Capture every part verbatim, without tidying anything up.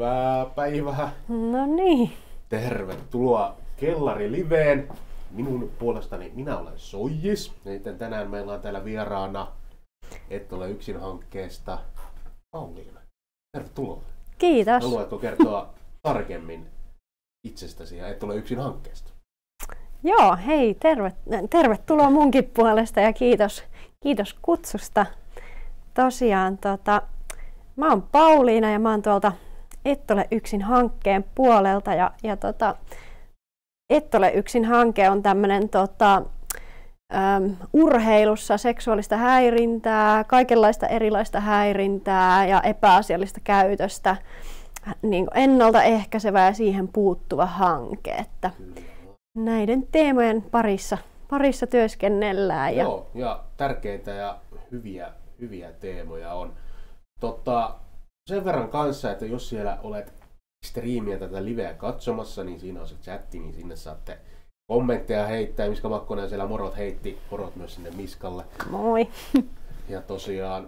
Hyvää päivää. No niin. Tervetuloa Kellari Liveen. Minun puolestani minä olen Soijis. Ja tänään meillä on täällä vieraana Et ole yksin -hankkeesta Pauliina. Tervetuloa. Kiitos. Haluatko kertoa tarkemmin itsestäsi ja Et ole yksin -hankkeesta? Joo, hei, terve, tervetuloa munkin puolesta ja kiitos, kiitos kutsusta. Tosiaan, tota, mä oon Pauliina ja mä oon tuolta Et ole yksin -hankkeen puolelta. Ja, ja tota, Et ole yksin -hanke on tämmönen tota, äm, urheilussa seksuaalista häirintää, kaikenlaista erilaista häirintää ja epäasiallista käytöstä niin ennaltaehkäisevä ja siihen puuttuva hanke. Että näiden teemojen parissa, parissa työskennellään. Ja... Joo, ja tärkeitä ja hyviä, hyviä teemoja on. Totta, sen verran kanssa, että jos siellä olet striimiä tätä liveä katsomassa, niin siinä on se chatti, niin sinne saatte kommentteja heittää. Miska Makkonen siellä morot heitti, morot myös sinne Miskalle. Moi! Ja tosiaan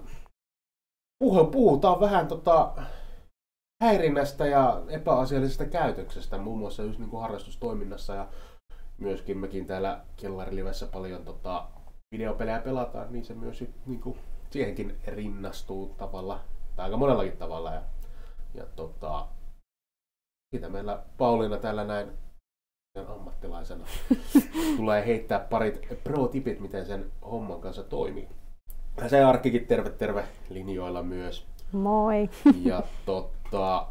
puhutaan vähän tota häirinnästä ja epäasiallisesta käytöksestä, muun muassa just niin kuin harrastustoiminnassa, ja myöskin mekin täällä Kellarilivessä paljon tota videopelejä pelataan, niin se myös niin kuin siihenkin rinnastuu tavalla, tai aika monellakin tavalla. Ja, ja tota, siitä meillä Pauliina täällä näin ammattilaisena tulee heittää parit pro-tipit, miten sen homman kanssa toimii. Ja se Arkkikin terve terve linjoilla myös. Moi! Ja tota,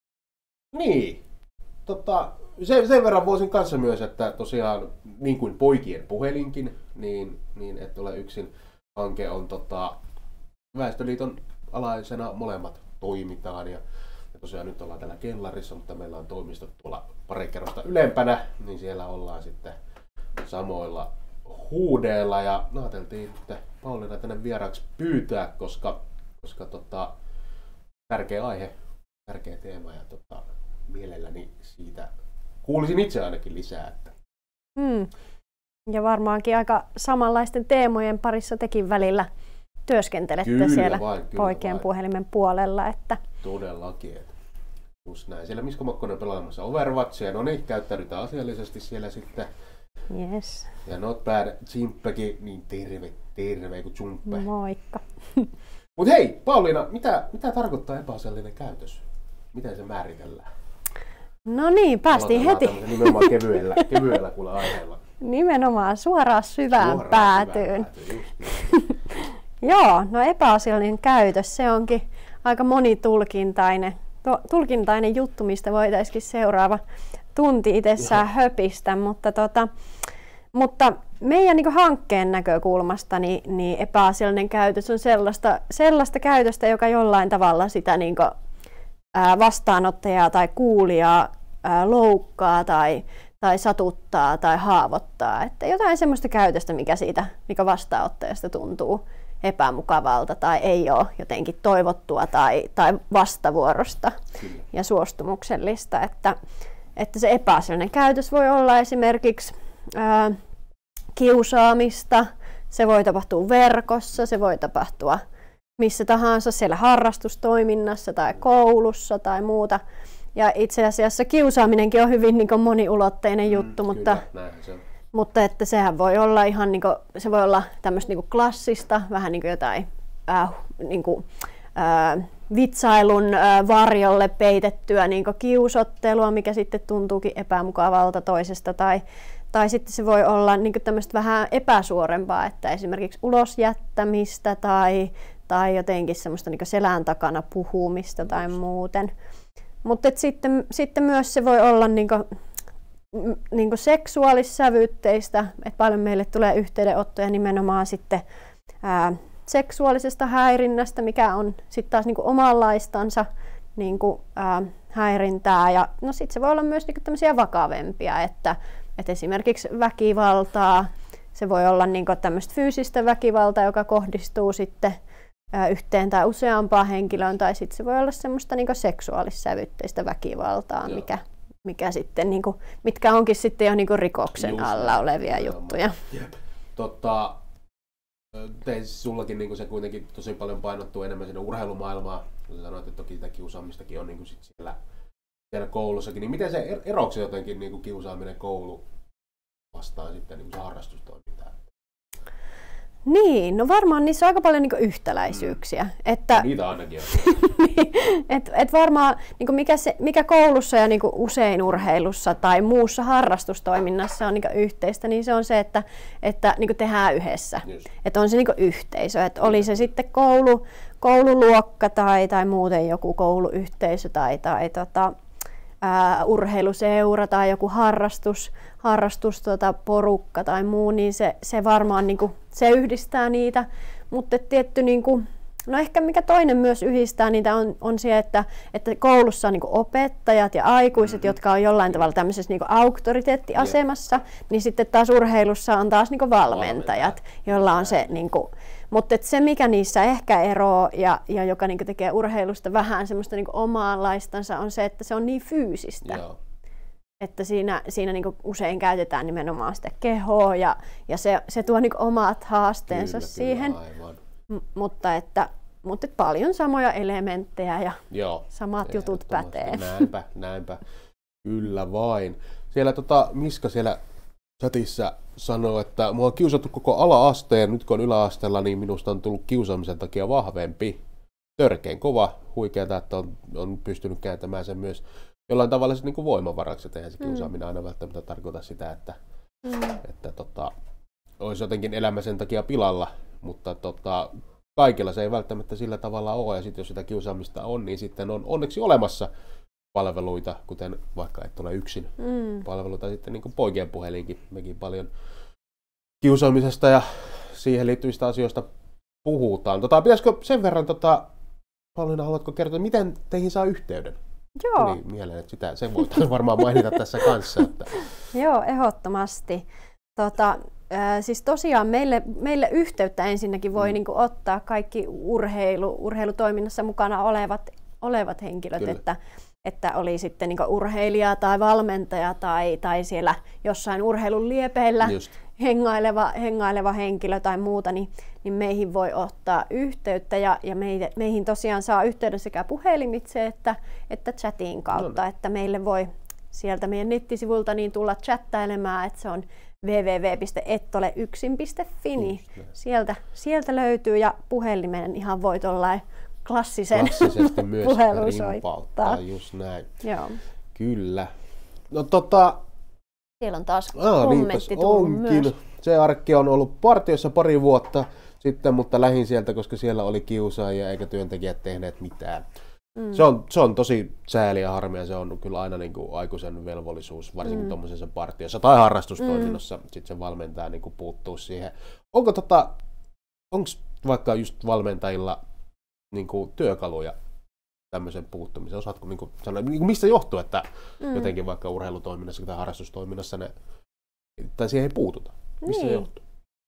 niin, tota, sen, sen verran voisin kanssa myös, että tosiaan niin kuin poikien puhelinkin, niin, niin Et ole yksin -hanke on tota, Väestöliiton alaisena, molemmat toimitaan. Ja, ja tosiaan nyt ollaan täällä kellarissa, mutta meillä on toimistot tuolla pari kerrosta ylempänä, niin siellä ollaan sitten samoilla huudeilla. Ja ajateltiin nyt Pauliina tänne vieraaksi pyytää, koska, koska tota, tärkeä aihe, tärkeä teema, ja tota, mielelläni siitä kuulisin itse ainakin lisää. Että. Hmm. Ja varmaankin aika samanlaisten teemojen parissa tekin välillä työskentelette kyllä siellä vain, kyllä poikien vain. Puhelimen puolella. Että... Todellakin. Just näin. Siellä Miska Makkonen pelaamassa Overwatchia. No niin, käyttäydytään asiallisesti siellä sitten. Yes. Ja Not Bad Chimppäkin, niin terve, terve kun Chumppe. Moikka. Mut hei, Pauliina, mitä, mitä tarkoittaa epäasiallinen käytös? Miten se määritellään? No niin, päästiin heti. Nimenomaan kevyellä, kevyellä kuule aiheella. Nimenomaan suoraan syvään Suoraan päätyyn. Syvään päätyyn. Joo, no epäasiallinen käytös, se onkin aika monitulkintainen tulkintainen juttu, mistä voitaisiin seuraava tunti itsessään Joo. höpistä, mutta, tota, mutta meidän niin kuin hankkeen näkökulmasta niin, niin epäasiallinen käytös on sellaista, sellaista käytöstä, joka jollain tavalla sitä niin kuin, ää, vastaanottajaa tai kuulijaa ää, loukkaa tai, tai satuttaa tai haavoittaa. Että jotain sellaista käytöstä, mikä siitä mikä vastaanottajasta tuntuu epämukavalta tai ei ole jotenkin toivottua tai, tai vastavuorosta Kyllä. ja suostumuksellista. Että, että se epäasiallinen käytös voi olla esimerkiksi ää, kiusaamista, se voi tapahtua verkossa, se voi tapahtua missä tahansa siellä harrastustoiminnassa tai koulussa tai muuta. Ja itse asiassa kiusaaminenkin on hyvin niin kuin moniulotteinen mm, juttu, kyllä, mutta se on. Mutta että sehän voi olla ihan niinku, se voi olla tämmöistä niinku klassista, vähän niinku jotain äh, niinku, äh, vitsailun äh, varjolle peitettyä niinku kiusottelua, mikä sitten tuntuukin epämukavalta toisesta, tai, tai sitten se voi olla niinku tämmöistä vähän epäsuorempaa, että esimerkiksi ulosjättämistä tai, tai jotenkin semmoista niinku selän takana puhumista tai muuten. Mutta sitten, sitten myös se voi olla niinku, niin kuin seksuaalissävytteistä, että paljon meille tulee yhteydenottoja nimenomaan sitten ää, seksuaalisesta häirinnästä, mikä on sitten taas niin kuin omanlaistansa niin kuin, ää, häirintää. Ja no sitten se voi olla myös niin kuin tämmöisiä vakavempia, että, että esimerkiksi väkivaltaa, se voi olla niin kuin tämmöistä fyysistä väkivaltaa, joka kohdistuu sitten ää, yhteen tai useampaan henkilöön, tai sitten se voi olla semmoista niin kuin seksuaalissävytteistä väkivaltaa, Joo. mikä mikä sitten, niin kuin, mitkä onkin sitten jo niin kuin rikoksen Just alla olevia näin. juttuja. Jep. Tota, Tein sullakin niin se kuitenkin tosi paljon painottuu enemmän sinne urheilumaailmaan. Sä sanoit, että toki sitä kiusaamistakin on niin sit siellä, siellä koulussakin. Niin miten se eroako se jotenkin niin kiusaaminen koulu vastaan sitten niin se harrastustoimintaan? Niin, no varmaan niissä on aika paljon niinku yhtäläisyyksiä. Mm. Että, no, niitä ainakin on. niin, et, et varmaan niinku mikä, se, mikä koulussa ja niinku usein urheilussa tai muussa harrastustoiminnassa on niinku yhteistä, niin se on se, että, että niinku tehdään yhdessä. Että on se niinku yhteisö. Et oli se sitten koulu, koululuokka tai, tai muuten joku kouluyhteisö tai, tai tota, ää, urheiluseura tai joku harrastus, harrastus tota, porukka tai muu, niin se, se varmaan niinku, se yhdistää niitä. Mutta tietty, niinku, no ehkä mikä toinen myös yhdistää niitä on, on se, että, että koulussa on niinku opettajat ja aikuiset, mm-hmm. jotka on jollain tavalla tämmöisessä niinku auktoriteettiasemassa, yeah. niin sitten taas urheilussa on taas niinku valmentajat, joilla on se niinku, mutta se, mikä niissä ehkä eroo ja, ja joka niinku tekee urheilusta vähän semmoista niinku omaanlaistansa, on se, että se on niin fyysistä. Yeah. Että siinä, siinä niinku usein käytetään nimenomaan sitä kehoa ja, ja se, se tuo niinku omat haasteensa kyllä, siihen. Kyllä, M- mutta, että, mutta että paljon samoja elementtejä ja Joo, samat jutut pätee. Näinpä, näinpä. Kyllä vain. Siellä tota, Miska siellä chatissa sanoo, että mua on kiusattu koko ala-asteen, nyt kun on yläasteella, niin minusta on tullut kiusaamisen takia vahvempi. Törkeän kova, huikeata, että on, on pystynyt kääntämään sen myös jollain tavalla niin kuin voimavaraksi, että eihän se kiusaaminen mm. aina välttämättä tarkoita sitä, että, mm. että tota, olisi jotenkin elämä sen takia pilalla, mutta tota, kaikilla se ei välttämättä sillä tavalla ole, ja sitten jos sitä kiusaamista on, niin sitten on onneksi olemassa palveluita, kuten vaikka et ole yksin mm. palveluita, sitten niin kuin poikien puhelinkin, mekin paljon kiusaamisesta ja siihen liittyvistä asioista puhutaan. Tota, pitäisikö sen verran, tota, Pauliina, haluatko kertoa, miten teihin saa yhteyden? Joo. Tuli mieleen, että sitä, sen voitaisiin varmaan mainita tässä kanssa. Että. Joo, ehdottomasti. Tota, äh, siis tosiaan meille, meille yhteyttä ensinnäkin voi mm. niin kuin ottaa kaikki urheilu, urheilutoiminnassa mukana olevat, olevat henkilöt, että, että oli sitten niin kuin urheilija tai valmentaja tai, tai siellä jossain urheilun liepeillä hengaileva, hengaileva henkilö tai muuta, niin, niin meihin voi ottaa yhteyttä ja, ja meitä, meihin tosiaan saa yhteyden sekä puhelimitse että, että chatin kautta, no. että meille voi sieltä meidän nettisivulta niin tulla chattailemaan, että se on double-u double-u double-u piste et ole yksin piste fi, niin sieltä, sieltä löytyy ja puhelimen ihan voi tuollain klassisen klassisesti myös rimpauttaa, just näin. Joo. Kyllä. No tota... Siellä on taas Aa, kommentti tullut myös. Se arkki on ollut partiossa pari vuotta sitten, mutta lähin sieltä, koska siellä oli kiusaajia eikä työntekijät tehneet mitään. Mm. Se, on, se on tosi sääli ja harmia, se on kyllä aina niin kuin aikuisen velvollisuus, varsinkin mm. tuommoisessa partiossa tai harrastustoiminnassa, mm. sitten se valmentaja niin kuin puuttuu siihen. Onko tota, onko vaikka just valmentajilla niin kuin työkaluja tämmöisen puuttumisen? Osaatko niin kuin sanoa, niin kuin mistä johtuu, että mm. jotenkin vaikka urheilutoiminnassa tai harrastustoiminnassa ne, tai siihen ei puututa? Mistä niin. se johtuu?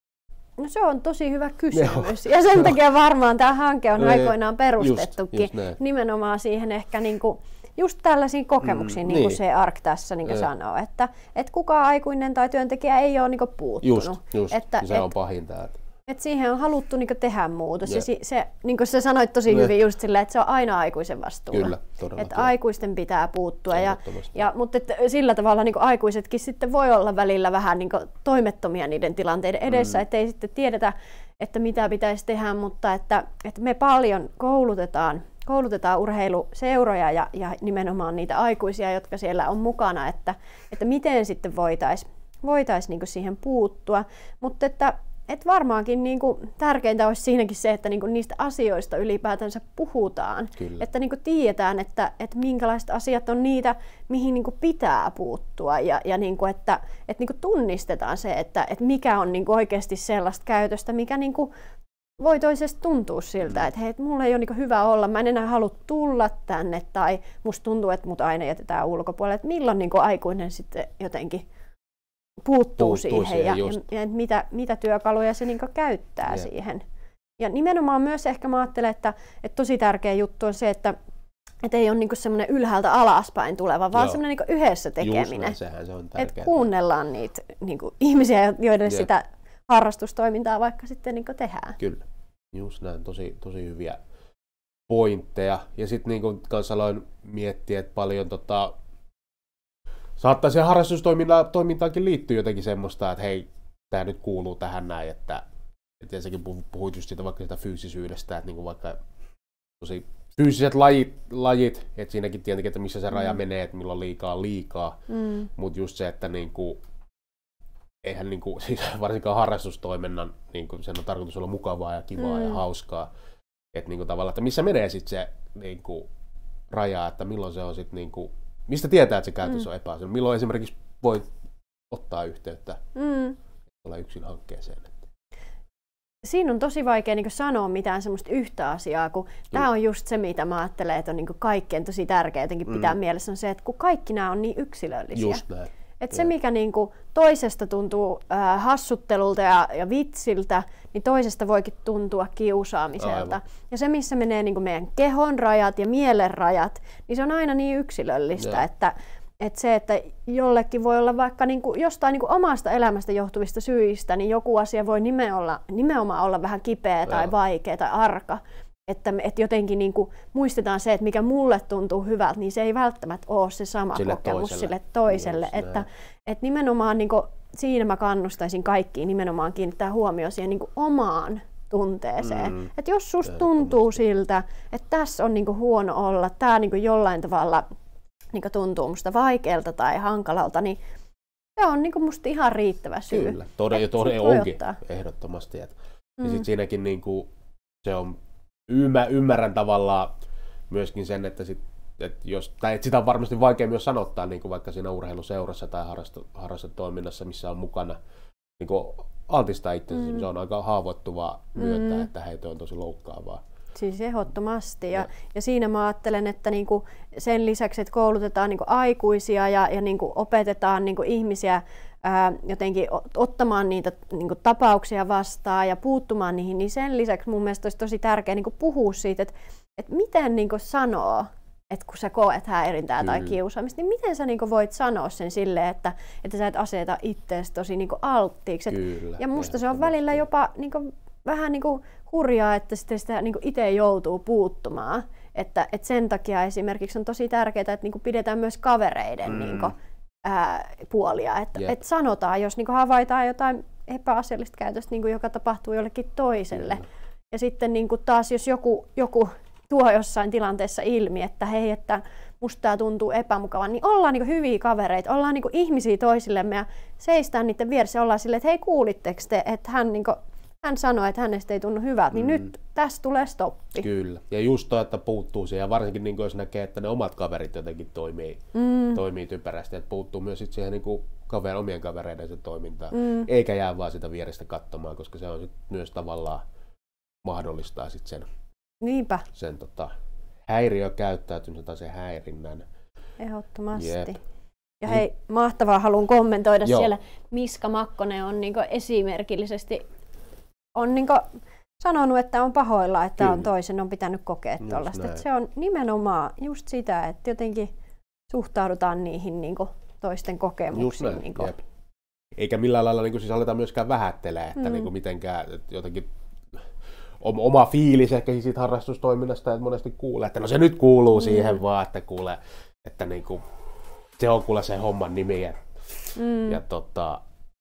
No se on tosi hyvä kysymys. Ja sen takia varmaan tämä hanke on aikoinaan perustettukin just, just nimenomaan siihen ehkä niinku just tällaisiin kokemuksiin, mm, niin kuin niin. se A R K tässä niin sanoo, että et kukaan aikuinen tai työntekijä ei ole niinku puuttunut. Just, just. Että, se et, on pahinta. Et siihen on haluttu niinku tehdä muutos. Ja, ja se, se, niin kuin sä sanoit tosi ne. hyvin just silleen, että se on aina aikuisen vastuulla. Kyllä, todella. Että aikuisten pitää puuttua. Ja, ja, mutta et sillä tavalla niin aikuisetkin sitten voi olla välillä vähän niin toimettomia niiden tilanteiden edessä, mm. ettei sitten tiedetä, että mitä pitäisi tehdä, mutta että, että me paljon koulutetaan, koulutetaan urheiluseuroja ja, ja nimenomaan niitä aikuisia, jotka siellä on mukana, että, että miten sitten voitaisiin voitais niin siihen puuttua. Mutta että Et varmaankin niinku tärkeintä olisi siinäkin se, että niinku niistä asioista ylipäätänsä puhutaan. Kyllä. Että niinku tiedetään, että, että minkälaiset asiat on niitä, mihin niinku pitää puuttua. Ja, ja niinku, että et niinku tunnistetaan se, että et mikä on niinku oikeasti sellaista käytöstä, mikä niinku voi toisesta tuntua siltä, mm. että hei, mulla ei ole niinku hyvä olla, mä en enää halua tulla tänne. Tai musta tuntuu, että mut aina jätetään ulkopuolelle. Et milloin niinku aikuinen sitten jotenkin puuttuu, puuttuu siihen, siihen ja, ja, ja mitä, mitä työkaluja se niinku käyttää yeah. siihen. Ja nimenomaan myös ehkä mä ajattelen, että, että tosi tärkeä juttu on se, että et ei ole niinku semmoinen ylhäältä alaspäin tuleva, vaan semmoinen niinku yhdessä tekeminen. Näin, sehän se on että kuunnellaan niitä niinku ihmisiä, joiden yeah. sitä harrastustoimintaa vaikka sitten niin tehdään. Kyllä, just näin. Tosi, tosi hyviä pointteja. Ja sitten niin kanssa aloin miettiä, että paljon tota, saattaa siihen harrastustoimintaankin liittyä jotenkin semmoista, että hei, tämä nyt kuuluu tähän näin, että et ensinnäkin puhuit just siitä vaikka sitä fyysisyydestä, että niin vaikka tosi fyysiset lajit, lajit että siinäkin tietenkin, että missä se raja mm. menee, että milloin liikaa liikaa, mm. mutta just se, että niinku, eihän niinku, siis varsinkaan harrastustoiminnan, niinku, sen on tarkoitus olla mukavaa ja kivaa mm. ja hauskaa, että niinku, tavallaan, että missä menee sitten se niinku, raja, että milloin se on sitten, niinku, mistä tietää, että se käytös mm. on epäasiallinen, milloin esimerkiksi voi ottaa yhteyttä mm. olla yksin hankkeeseen. Siinä on tosi vaikea niin kuin sanoa mitään semmoista yhtä asiaa, kun tämä on just se, mitä mä ajattelen, että on niin kuin kaikkein tosi tärkeää jotenkin pitää mm. mielessä, on se, että kun kaikki nämä on niin yksilöllisiä. Just näin. Että se, mikä niin kuin toisesta tuntuu äh, hassuttelulta ja, ja vitsiltä, niin toisesta voikin tuntua kiusaamiselta. Aivan. Ja se, missä menee niin kuin meidän kehon rajat ja mielen rajat, niin se on aina niin yksilöllistä, ja. että Että se, että jollekin voi olla vaikka niinku jostain niinku omasta elämästä johtuvista syistä, niin joku asia voi nimenomaan, nimenomaan olla vähän kipeä tai vaikea tai arka. Että, että jotenkin niinku muistetaan se, että mikä mulle tuntuu hyvältä, niin se ei välttämättä ole se sama sille kokemus toiselle. sille toiselle. Yes, että, että nimenomaan niinku, siinä mä kannustaisin kaikkiin nimenomaan kiinnittää huomioon siihen niinku omaan tunteeseen. Mm. Että jos susta tuntuu siltä, että tässä on niinku huono olla, tämä niinku jollain tavalla niin tuntuu musta vaikealta tai hankalalta, niin se on niin musta ihan riittävä syy. Kyllä, todella tode onkin ottaa. Ehdottomasti. Et, mm. Ja sitten siinäkin niin kuin, se on, ymmär, ymmärrän tavallaan myöskin sen, että, sit, että jos, tai että sitä on varmasti vaikea myös sanottaa niin kuin vaikka siinä urheiluseurassa tai harrastetoiminnassa, missä on mukana niin kuin altistaa itsensä, mm. se on aika haavoittuvaa myöntää, mm. että heitä on tosi loukkaavaa. Siis ehdottomasti. Ja, ja siinä mä ajattelen, että niinku sen lisäksi, että koulutetaan niinku aikuisia ja, ja niinku opetetaan niinku ihmisiä ää, jotenkin ottamaan niitä niinku tapauksia vastaan ja puuttumaan niihin, niin sen lisäksi mun mielestä olisi tosi tärkeää niinku puhua siitä, että, että miten niinku sanoo, että kun sä koet häirintää tai kiusaamista, niin miten sä niinku voit sanoa sen silleen, että, että sä et aseta itseäsi tosi niinku alttiiksi. Kyllä, ja musta se on välillä jopa niinku, vähän niinku hurjaa, että sitten sitä niinku itse joutuu puuttumaan. Että, että sen takia esimerkiksi on tosi tärkeää, että niinku pidetään myös kavereiden mm. niinku, ää, puolia. Että yep. et sanotaan, jos niinku havaitaan jotain epäasiallista käytöstä, niinku, joka tapahtuu jollekin toiselle. Mm. Ja sitten niinku taas, jos joku, joku tuo jossain tilanteessa ilmi, että hei, että musta tämä tuntuu epämukavan, niin ollaan niinku hyviä kavereita, ollaan niinku ihmisiä toisillemme ja seistään niiden vieressä ja ollaan silleen, että hei, kuulitteko te, että hän niinku hän sanoi, että hänestä ei tunnu hyvältä, niin mm. nyt tässä tulee stoppi. Kyllä. Ja just toi, että puuttuu siihen, ja varsinkin niin jos näkee, että ne omat kaverit jotenkin toimii, mm. toimii typerästi, että puuttuu myös sit siihen niin kaver, omien kavereiden toimintaan, mm. eikä jää vaan sitä vierestä katsomaan, koska se on sit myös tavallaan mahdollistaa sit sen, Niinpä. sen tota, häiriökäyttäytymisen tai sen häirinnän. Ehdottomasti. Jep. Ja hei, mahtavaa, haluan kommentoida Joo. siellä. Miska Makkonen on niin esimerkillisesti on niin sanonut, että on pahoilla, että on toisen on pitänyt kokea tuollaista. Se on nimenomaan just sitä, että jotenkin suhtaudutaan niihin niin toisten kokemuksiin. Niin eikä millään lailla niin siis aletaan myöskään vähättelee, että mm. niin mitenkään että jotenkin oma fiilis ehkä siitä harrastustoiminnasta, että monesti kuulee, että no se nyt kuuluu mm. siihen vaan, että kuulee, että niin kuin, se on kuule se homman nimi. Ja, mm. ja tota,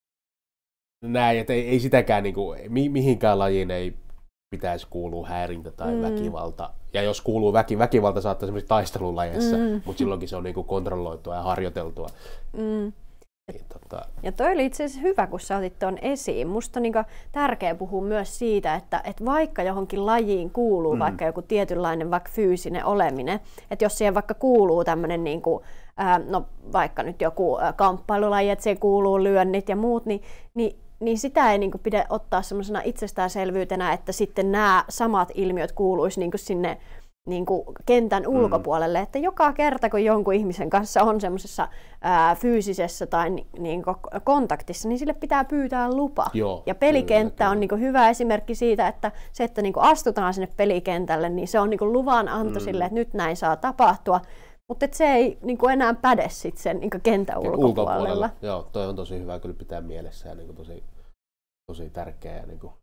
näin, että ei, ei sitäkään niin kuin, mi, mihinkään lajiin ei pitäisi kuulua häirintä tai mm. väkivalta. Ja jos kuuluu väki, väkivalta saattaa esimerkiksi taistelulajeissa, mm. mutta silloinkin se on niin kuin kontrolloitua ja harjoiteltua. Mm. Niin, tota... Ja toi oli itse asiassa hyvä, kun sä otit tuon esiin. Musta on niin kuin tärkeää puhua myös siitä, että, että vaikka johonkin lajiin kuuluu mm. vaikka joku tietynlainen vaikka fyysinen oleminen, että jos siihen vaikka kuuluu tämmöinen niin kuin, ää, no vaikka nyt joku kamppailulaji, että siihen kuuluu lyönnit ja muut, niin, niin niin sitä ei niin kuin pidä ottaa semmoisena itsestäänselvyytenä, että sitten nämä samat ilmiöt kuuluisi niin kuin sinne niin kuin kentän ulkopuolelle. Mm. Että joka kerta, kun jonkun ihmisen kanssa on semmoisessa ää, fyysisessä tai niin kuin kontaktissa, niin sille pitää pyytää lupa. Joo, ja pelikenttä kyllä, on niin kuin hyvä esimerkki siitä, että se, että niin kuin astutaan sinne pelikentälle, niin se on niin kuin luvan anto mm. sille, että nyt näin saa tapahtua. Mutta se ei niin kuin enää päde sit sen niin kuin kentän ulkopuolella. ulkopuolella. Joo, toi on tosi hyvä kyllä pitää mielessä ja niin kuin tosi, tosi tärkeä. Ja niin kuin,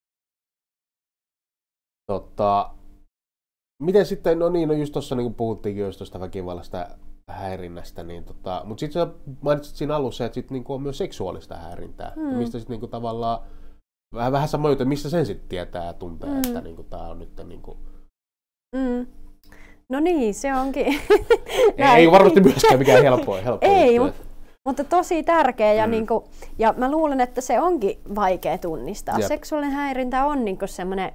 tota, miten sitten, no niin, no just tuossa niin puhuttiinkin just tuosta väkivallasta häirinnästä, niin tota, mutta sitten sä mainitsit siinä alussa, että sit niinku on myös seksuaalista häirintää, mm. mistä sitten niinku tavallaan vähän, vähän sama juttu, missä sen sitten tietää ja tuntee, mm. että niinku tää on nyt niinku... Mm. No niin, se onkin. ei, ei varmasti myöskään mikään helppoa. helppoa ei, mutta, mutta tosi tärkeä ja, mm. niinku, ja mä luulen, että se onkin vaikea tunnistaa. Jep. Seksuaalinen häirintä on niinku semmoinen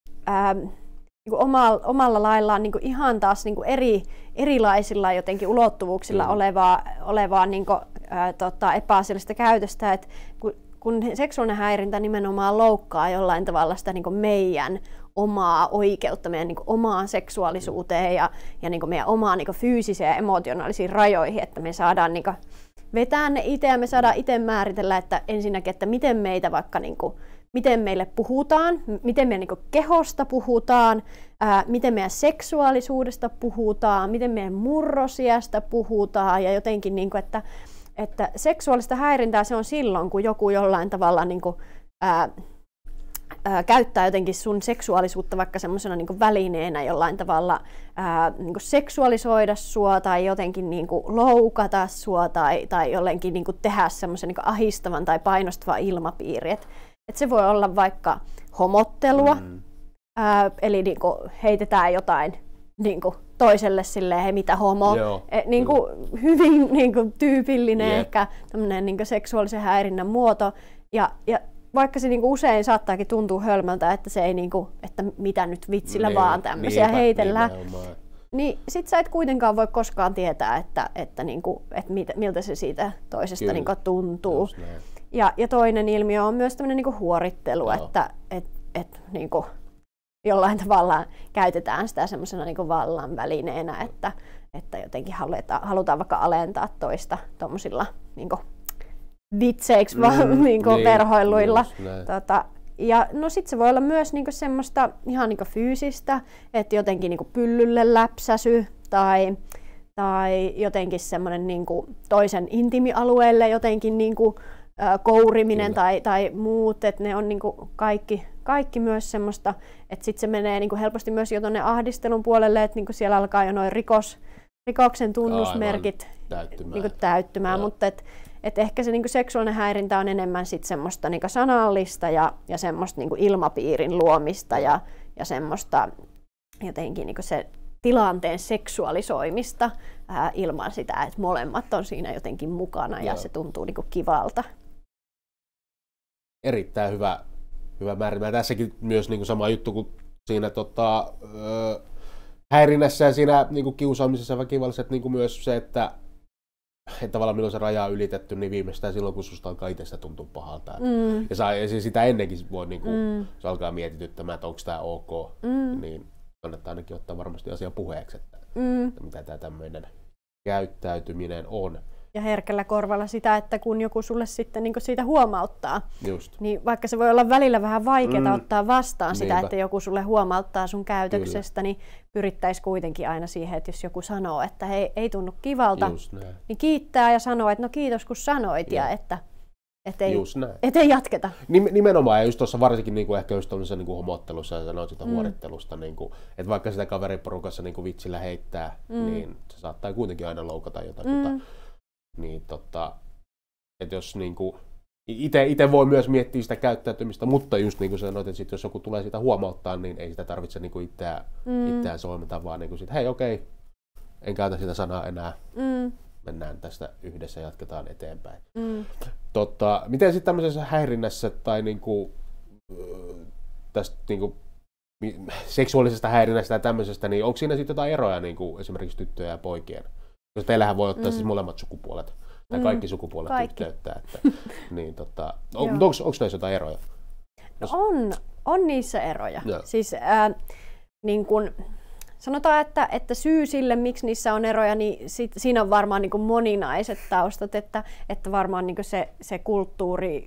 Niin omalla, omalla laillaan niin ihan taas niin eri, erilaisilla jotenkin ulottuvuuksilla mm. olevaa, olevaa niin kuin, ää, tota, epäasiallista käytöstä. Et kun, kun seksuaalinen häirintä nimenomaan loukkaa jollain tavalla sitä niin meidän omaa oikeutta, meidän niin omaan seksuaalisuuteen ja, ja niin meidän omaan niin fyysiseen ja emotionaalisiin rajoihin, että me saadaan niin vetää ne itse ja me saadaan itse määritellä, että ensinnäkin, että miten meitä vaikka niin kuin, miten meille puhutaan, miten meidän niin kehosta puhutaan, ää, miten meidän seksuaalisuudesta puhutaan, miten meidän murrosiästä puhutaan ja jotenkin, niin kuin, että, että seksuaalista häirintää se on silloin, kun joku jollain tavalla niin kuin, ää, ää, käyttää jotenkin sun seksuaalisuutta vaikka semmoisena niin kuin välineenä jollain tavalla ää, niin kuin seksuaalisoida sua tai jotenkin niin kuin loukata sua tai, tai jollenkin niin kuin tehdä semmoisen niin kuin ahistavan tai painostavan ilmapiiri. Et se voi olla vaikka homottelua, mm. ää, eli niinku heitetään jotain niinku toiselle silleen, hei mitä homo. E, niinku, hyvin niinku tyypillinen yeah. ehkä tämmönen niinku seksuaalisen häirinnän muoto. Ja, ja vaikka se niinku usein saattaakin tuntua hölmöltä, että se ei niinku, että mitä nyt vitsillä niin, vaan tämmöisiä niinpä, heitellään. Nimenomaan. Niin sit sä et kuitenkaan voi koskaan tietää, että, että, niinku, että miltä se siitä toisesta niinku tuntuu. Ja, ja toinen ilmiö on myös tämmöinen niinku huorittelu, no. että et, et, niinku, jollain tavalla käytetään sitä semmoisena niinku vallan välineenä, että, että jotenkin halutaan, halutaan vaikka alentaa toista tuommoisilla niinku, vitseiksi mm, niinku, niin, verhoiluilla. Tota, ja no sit se voi olla myös niinku semmoista ihan niinku fyysistä, että jotenkin niinku pyllylle läpsäsy tai, tai jotenkin semmoinen niinku toisen intiimialueelle jotenkin niinku, kouriminen tai, tai muut, että ne on niinku kaikki, kaikki myös semmoista, että sitten se menee niinku helposti myös jo tuonne ahdistelun puolelle, että niinku siellä alkaa jo noin rikos, rikoksen tunnusmerkit täyttymään, niinku täyttymään. Mutta et, et ehkä se niinku seksuaalinen häirintä on enemmän sit semmoista niinku sanallista ja, ja semmoista niinku ilmapiirin luomista ja, ja semmoista jotenkin niinku se tilanteen seksuaalisoimista ää, ilman sitä, että molemmat on siinä jotenkin mukana ja Joo. se tuntuu niinku kivalta. Erittäin hyvä, hyvä määritelmä. Tässäkin myös niin kuin sama juttu kuin siinä tota, ö, häirinnässä ja siinä niin kuin kiusaamisessa ja väkivallassa, että niin kuin myös se, että, että tavallaan milloin se raja on ylitetty, niin viimeistään silloin, kun susta alkaa itsestä tuntua pahalta. Mm. Ja, saa, ja sitä ennenkin voi, niin kuin, mm. se alkaa mietityttämään, että onko tämä ok, mm. niin kannattaa ainakin ottaa varmasti asian puheeksi, että, mm. että mitä tämä tämmöinen käyttäytyminen on. Ja herkällä korvalla sitä, että kun joku sulle sitten niin siitä huomauttaa, Just. niin vaikka se voi olla välillä vähän vaikeaa mm. ottaa vastaan sitä, Niinpä. Että joku sulle huomauttaa sun käytöksestä, Kyllä. niin pyrittäisiin kuitenkin aina siihen, että jos joku sanoo, että hei, ei tunnu kivalta, niin kiittää ja sanoo, että no kiitos kun sanoit ja, ja että et ei, et ei jatketa. Nimenomaan, ja just tuossa varsinkin niin kuin ehkä just tuollaisessa niin kuin homottelussa ja sanoit sitä mm. huorittelusta, niin kuin, että vaikka sitä kaveriporukassa niin kuin vitsillä heittää, mm. niin se saattaa kuitenkin aina loukata jotakin. Mm. Niin tota, että jos niinku, itse voi myös miettiä sitä käyttäytymistä, mutta just niin kuin sanoit, että sit jos joku tulee sitä huomauttaa, niin ei sitä tarvitse niinku itseään, mm. itseään soimata, vaan niinku sit, hei okei, okay, en käytä sitä sanaa enää, mm. mennään tästä yhdessä ja jatketaan eteenpäin. Mm. Tota, miten sitten tämmöisessä häirinnässä tai niinku, tästä niinku, seksuaalisesta häirinnästä ja tämmöisestä, niin onko siinä sitten jotain eroja niinku, esimerkiksi tyttöjen ja poikien? Koska teillähän voi ottaa mm. siis molemmat sukupuolet, tai kaikki sukupuolet kaikki. Yhteyttä. Että, niin, tota, on, onko, onko näissä jotain eroja? Jos... On, on niissä eroja. Siis, äh, niin kun, sanotaan, että, että syy sille, miksi niissä on eroja, niin sit, siinä on varmaan niin kun moninaiset taustat, että, että varmaan niin kun se, se kulttuuri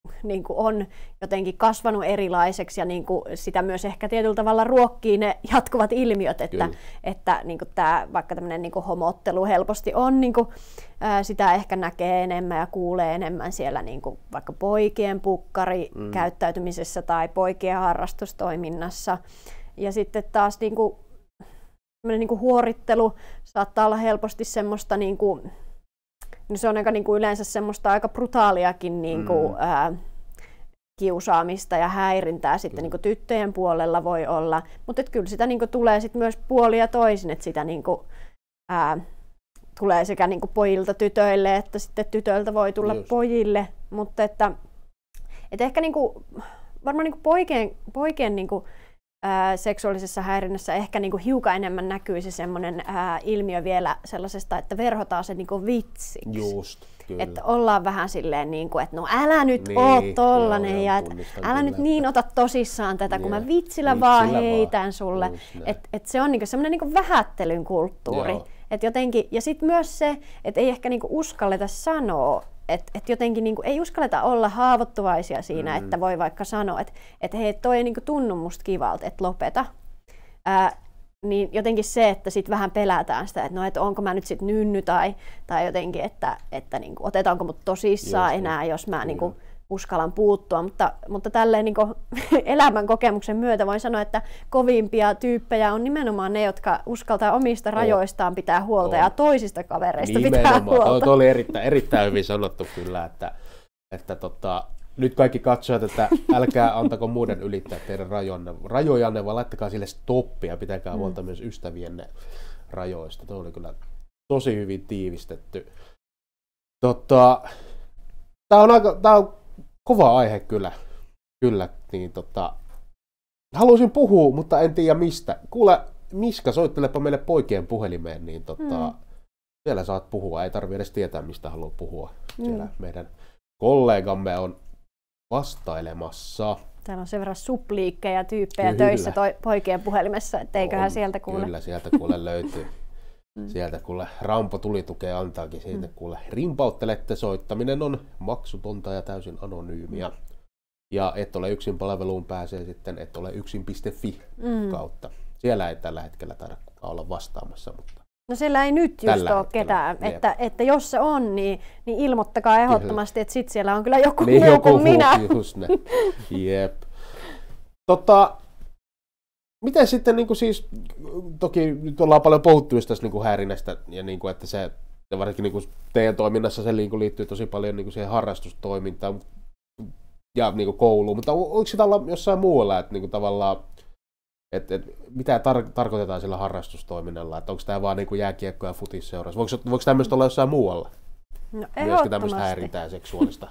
niin kuin on jotenkin kasvanut erilaiseksi ja niin kuin sitä myös ehkä tietyllä tavalla ruokkii ne jatkuvat ilmiöt, että, että niin kuin tämä, vaikka tämmöinen niin kuin homo-ottelu helposti on, niin kuin, ää, sitä ehkä näkee enemmän ja kuulee enemmän siellä niin kuin vaikka poikien pukkari mm. käyttäytymisessä tai poikien harrastustoiminnassa. Ja sitten taas niin kuin, niin kuin huorittelu saattaa olla helposti semmoista, niin kuin, no se on aika niin kuin yleensä semmoista aika brutaaliakin niin kuin, mm. ää, kiusaamista ja häirintää sitten niin kuin tyttöjen puolella voi olla, mutta kyllä sitä niin kuin tulee sit myös puolin ja toisin, että sitä niin kuin, ää, tulee sekä niin kuin pojilta tytöille, että sitten tytöiltä voi tulla Just. pojille, mutta että, että ehkä niin kuin, varmaan niin kuin poikien, poikien niin kuin, ää, seksuaalisessa häirinnässä ehkä niin kuin hiukan enemmän näkyisi semmoinen ää, ilmiö vielä sellaisesta, että verhotaan se niin kuin vitsiksi. Just. Kyllä. Että ollaan vähän silleen, niin kuin, että no älä nyt niin, oo tollanen joo, ja et, älä kyllä, nyt niin ota tosissaan tätä, kun mä vitsillä, vitsillä vaan heitän vaan. Sulle. Että et se on niinku semmoinen niinku vähättelyn kulttuuri. Et jotenkin, ja sitten myös se, että ei ehkä niinku uskalleta sanoa, että et jotenkin niinku, ei uskalleta olla haavoittuvaisia siinä, mm. että voi vaikka sanoa, että et hei, toi ei niinku tunnu musta kivalta, että lopeta. Ää, niin jotenkin se, että sit vähän pelätään sitä, että no, et onko mä nyt sit nynny tai, tai jotenkin, että, että niinku, otetaanko mut tosissaan Just, enää, jos mä niinku uskallan puuttua. Mutta, mutta tälleen niinku, elämän kokemuksen myötä voin sanoa, että kovimpia tyyppejä on nimenomaan ne, jotka uskaltaa omista rajoistaan pitää huolta oh. ja toisista kavereista nimenomaan. Pitää huolta. Tuo oli erittäin, erittäin hyvin sanottu kyllä, että, että tota, nyt kaikki katsojat, että älkää antako muiden ylittää teidän rajojanne, rajojanne vaan laittakaa sille stoppia ja pitäkää huolta mm. myös ystävienne rajoista. Tuo oli kyllä tosi hyvin tiivistetty. Tota, tämä on aika tää on kova aihe kyllä. Kyllä niin tota, haluaisin puhua, mutta en tiedä mistä. Kuule, Miska, soittelepa meille poikien puhelimeen, niin tota, mm. siellä saat puhua. Ei tarvitse edes tietää, mistä haluaa puhua. Mm. Siellä meidän kollegamme on vastailemassa. Täällä on sen verran supliikkejä tyyppejä kyllä. töissä toi poikien puhelimessa, etteiköhän on, sieltä kuule. Kyllä, sieltä kuule löytyy. mm. Sieltä kuule Rampo tulitukea antaakin. Siitä mm. kuule rimpauttelette. Soittaminen on maksutonta ja täysin anonyymiä. Mm. Ja et ole yksin palveluun pääsee sitten et ole yksin piste fi mm. kautta. Siellä ei tällä hetkellä taida kukaan olla vastaamassa, mutta no siellä ei nyt just ole ketään, että, että jos se on, niin, niin ilmoittakaa ehdottomasti, että sit siellä on kyllä joku niin, muu kuin minä. Just ne. Jep. Tota, miten sitten niin kuin siis, toki nyt ollaan paljon puhuttu just tästä niin kuin häirinnästä, ja niin kuin, että se, ja varsinkin niin kuin teidän toiminnassa se niin kuin liittyy tosi paljon niin kuin siihen harrastustoimintaan ja niin kuin kouluun, mutta oliko sitä olla jossain muualla, että niin kuin tavallaan Et, et, mitä tar- tarkoitetaan sillä harrastustoiminnalla? Että onko tämä vaan niinku jääkiekko ja futisseurassa? Voiko, voiko tämmöistä olla jossain muualla? No, myöskin tämmöistä häirintää seksuaalista?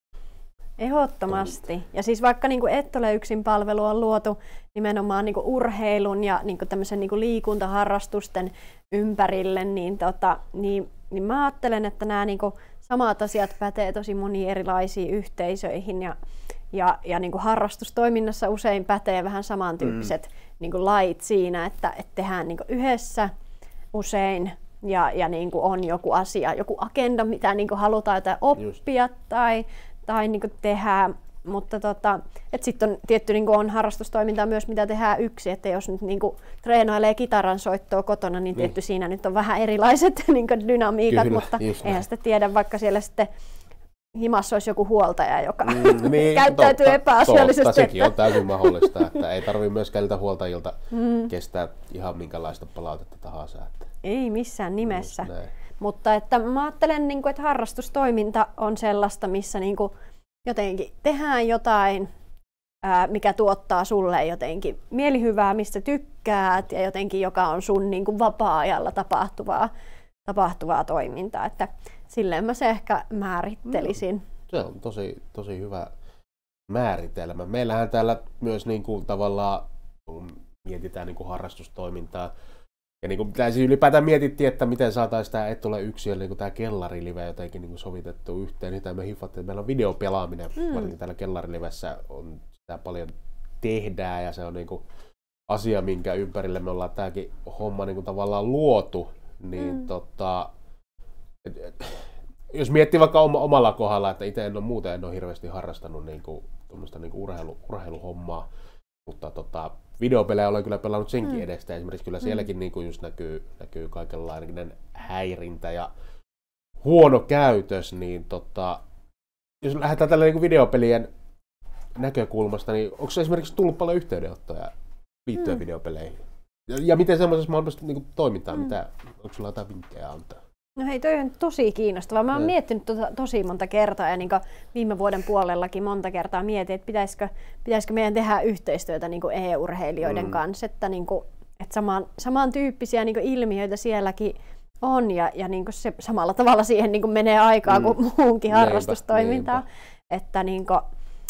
Ehdottomasti. Ja siis vaikka niinku Et ole yksin -palvelu on luotu nimenomaan niinku urheilun ja niinku tämmöisen niinku liikuntaharrastusten ympärille, niin, tota, niin, niin mä ajattelen, että nämä niinku samat asiat pätee tosi moniin erilaisiin yhteisöihin. Ja, ja, ja niinku harrastustoiminnassa usein pätee vähän samantyyppiset mm. niinku lait siinä, että et tehdään niinku yhdessä usein ja, ja niinku on joku asia, joku agenda, mitä niinku halutaan jotain oppia Just. tai, tai niinku tehdä. Mutta tota, sitten on tietty niinku on harrastustoimintaa myös, mitä tehdään yksi, että jos nyt niinku treenailee kitaran soittoa kotona, niin tietty niin. siinä nyt on vähän erilaiset niinku dynamiikat, Kyllä, mutta eihän sitä tiedä, vaikka siellä sitten himassa olisi joku huoltaja, joka mm, niin, käyttäytyy epäasiallisesti. Totta, sekin on täysin mahdollista, että ei tarvitse myöskään niiltä huoltajilta mm. kestää ihan minkälaista palautetta tahansa. Että ei missään nimessä, mutta että mä ajattelen, että harrastustoiminta on sellaista, missä niinku jotenkin tehdään jotain, mikä tuottaa sulle jotenkin mielihyvää, mistä tykkäät ja jotenkin joka on sun niinku vapaa-ajalla tapahtuvaa, tapahtuvaa toimintaa. Että silleen mä se ehkä määrittelisin. No, se on tosi, tosi hyvä määritelmä. Meillähän täällä myös niin kuin tavallaan, kun mietitään niin kuin harrastustoimintaa, ja niin kuin siis ylipäätään mietittiin, että miten saataisiin tämä Et ole yksin, niin kuin tämä kellarilive jotenkin niin kuin sovitettu yhteen. Sitä me hiffattiin, että meillä on videopelaaminen, mm. varsinkin täällä kellarilivessä on sitä paljon tehdään, ja se on niin kuin asia, minkä ympärille me ollaan tämäkin homma niin kuin tavallaan luotu. Niin mm. tota, jos miettii vaikka omalla kohdalla, että itse en ole muuten en ole hirveästi harrastanut niinku, niinku urheilu, urheiluhommaa, mutta tota, videopelejä olen kyllä pelannut senkin mm. edestä. Esimerkiksi kyllä sielläkin mm. niinku just näkyy, näkyy kaikenlainen häirintä ja huono käytös, niin tota, jos lähdetään tällä niinku videopelien näkökulmasta, niin onko se esimerkiksi tullut paljon yhteydenottoja liittyen mm. videopeleihin? Ja, ja miten semmoisessa mahdollisesti niinku toimintaa, mm. mitä, onko sulla jotain vinkkejä antaa? No hei, toi on tosi kiinnostavaa. Mä oon ja. miettinyt tota tosi monta kertaa ja niin viime vuoden puolellakin monta kertaa mietin, että pitäisikö, pitäisikö meidän tehdä yhteistyötä niin e-urheilijoiden mm. kanssa, että, niin kuin, että saman, samantyyppisiä niin ilmiöitä sielläkin on ja, ja niin se samalla tavalla siihen niin menee aikaa mm. kuin muuhunkin harrastustoimintaan. Että niin kuin,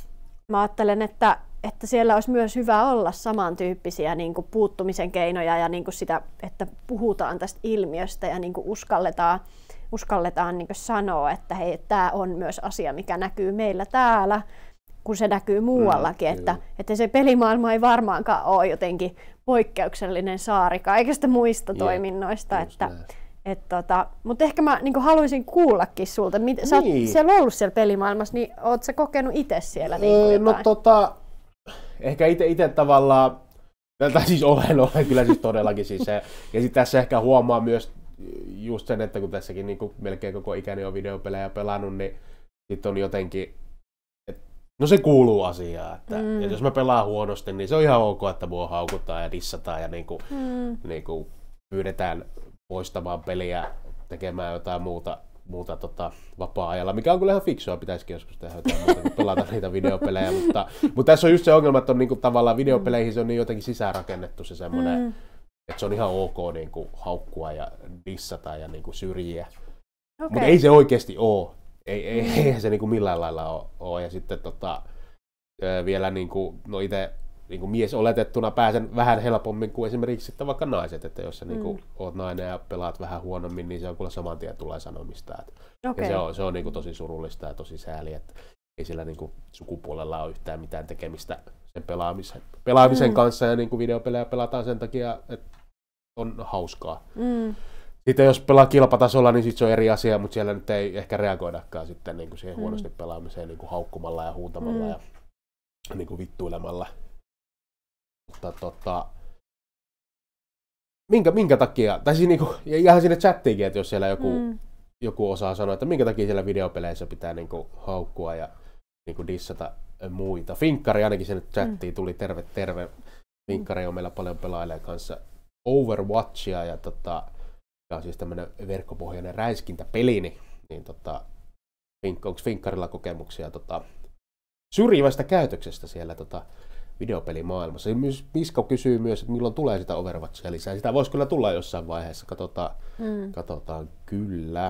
mä ajattelen, että, että siellä olisi myös hyvä olla samantyyppisiä niin kuin puuttumisen keinoja ja niin kuin sitä, että puhutaan tästä ilmiöstä ja niin kuin uskalletaan, uskalletaan niin kuin sanoa, että hei, tämä on myös asia, mikä näkyy meillä täällä, kun se näkyy muuallakin. Mm, että, että se pelimaailma ei varmaankaan ole jotenkin poikkeuksellinen saari kaikista muista yeah, toiminnoista. Että, et tota, mutta ehkä mä niin haluaisin kuullakin sulta, mit, niin. sä oot siellä ollut siellä pelimaailmassa, niin oot sä kokenut itse siellä niin öö, No tota, ehkä itse tavallaan, tai siis olen, olen kyllä siis todellakin siis se, ja sitten tässä ehkä huomaa myös just sen, että kun tässäkin niin kuin melkein koko ikäni on videopelejä pelannut, niin sitten on jotenkin, et, no se kuuluu asiaan, että mm. jos mä pelaan huonosti, niin se on ihan ok, että mua haukutaan ja dissataan ja niin kuin, mm. niin kuin pyydetään poistamaan peliä, tekemään jotain muuta, muuta tota, vapaa-ajalla, mikä on kyllä ihan fiksua, pitäisikin joskus tehdä jotain muuta kuin pelata niitä videopelejä, mutta, mutta tässä on just se ongelma, että on niinku, tavallaan videopeleihin se on niin jotenkin sisäänrakennettu se semmoinen, mm. että se on ihan ok niinku, haukkua ja dissata ja niinku, syrjiä, okay. Mutta ei se oikeasti ole, ei, ei, eihän se niinku, millään lailla ole, ole. Ja sitten tota, vielä niinku, no itse niin mies oletettuna pääsen vähän helpommin kuin esimerkiksi sitten vaikka naiset, että jos sä mm. niin oot nainen ja pelaat vähän huonommin, niin se on kyllä saman tien tulee sanomista. Okay. Ja se on, se on niin tosi surullista ja tosi sääli, että ei sillä niin sukupuolella ole yhtään mitään tekemistä sen pelaamisen, pelaamisen mm. kanssa ja niin videopelejä pelataan sen takia, että on hauskaa. Mm. Sitten jos pelaa kilpatasolla, niin sit se on eri asia, mutta siellä nyt ei ehkä reagoidakaan sitten niin siihen mm. huonosti pelaamiseen niin haukkumalla ja huutamalla mm. ja niin vittuilemalla. Mutta tota, minkä, minkä takia, tai siis niinku, ihan sinne chattiinkin, että jos siellä joku, mm. joku osaa sanoa, että minkä takia siellä videopeleissä pitää niinku haukkua ja niinku dissata muita. Finkkari ainakin sinne chattiin tuli, terve terve. Finkkari on meillä paljon pelaajia kanssa Overwatchia ja tota, on siis tämmönen verkkopohjainen räiskintäpeli, niin, niin tota, onko Finkkarilla kokemuksia tota, syrjivästä käytöksestä siellä tota, videopelimaailmassa. Miska kysyy myös, että milloin tulee sitä Overwatchia lisää. Sitä voisi kyllä tulla jossain vaiheessa. Katsotaan, mm. katsotaan kyllä.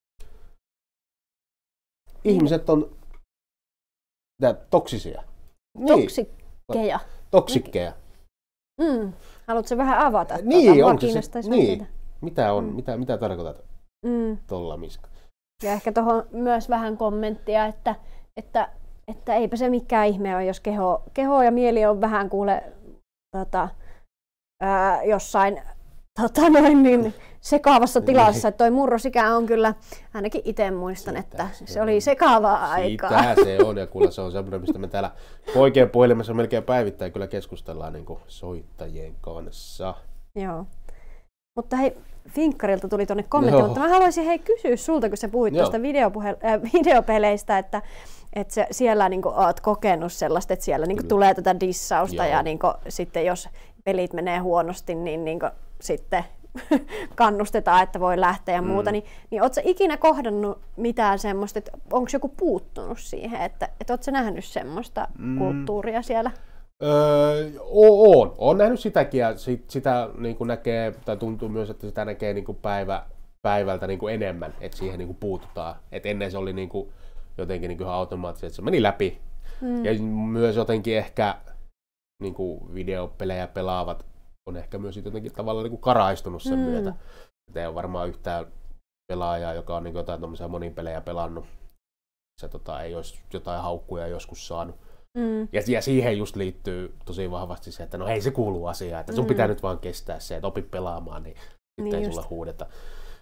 Ihmiset on toksisia. Toksikkeja. Niin. Toksikkeja. Mm. Haluatko vähän avata? Niin, tuota? Onko se? Niin. Mitä, on, mm. mitä, mitä tarkoitat mm. tuolla, Miska? Ja ehkä tuohon myös vähän kommenttia, että, että Että eipä se mikään ihme ole, jos keho, keho ja mieli on vähän kuule tota, ää, jossain tota, noin, niin, sekaavassa tilassa. Että toi murrosikä on kyllä, ainakin itse muistan, sitä että se, se oli sekaavaa aikaa. Sitä se on, ja kuule se on semmoinen, mistä me täällä poikien puhelimessa melkein päivittäin kyllä keskustellaan niin kuin soittajien kanssa. Joo. Mutta hei, Finkkarilta tuli tuonne kommentti, Joo. mutta mä haluaisin hei kysyä sulta, kun sä puhuit Joo. tuosta videopuhe- äh, videopeleistä, että että se, siellä niinku oot kokenut sellaista, että siellä niinku tulee tätä dissausta Joo. ja niinku, sitten jos pelit menee huonosti, niin niinku, sitten kannustetaan, että voi lähteä ja mm. muuta. Niin, niin ootko sä ikinä kohdannut mitään semmoista, että onko joku puuttunut siihen, että et ootko sä nähnyt semmoista mm. kulttuuria siellä? Öö, oon. Oon nähnyt sitäkin ja sit, sitä niin kuin näkee, tai tuntuu myös, että sitä näkee niin kuin päivä, päivältä niin kuin enemmän, että siihen niin kuin puututaan. Et ennen se oli niin kuin jotenkin niin kuin automaattisesti, että se meni läpi. Mm. Ja myös jotenkin ehkä niin kuin videopelejä pelaavat on ehkä myös jotenkin tavallaan niin kuin karaistunut sen mm. myötä. Et ei ole varmaan yhtään pelaajaa, joka on niin kuin jotain tommosia monipelejä pelannut. Se tota, ei olisi jotain haukkuja joskus saanut. Mm. Ja, ja siihen just liittyy tosi vahvasti se, että no hei, se kuuluu asiaan, että sun mm. pitää nyt vaan kestää se, että opit pelaamaan, niin, niin ei sulle huudeta.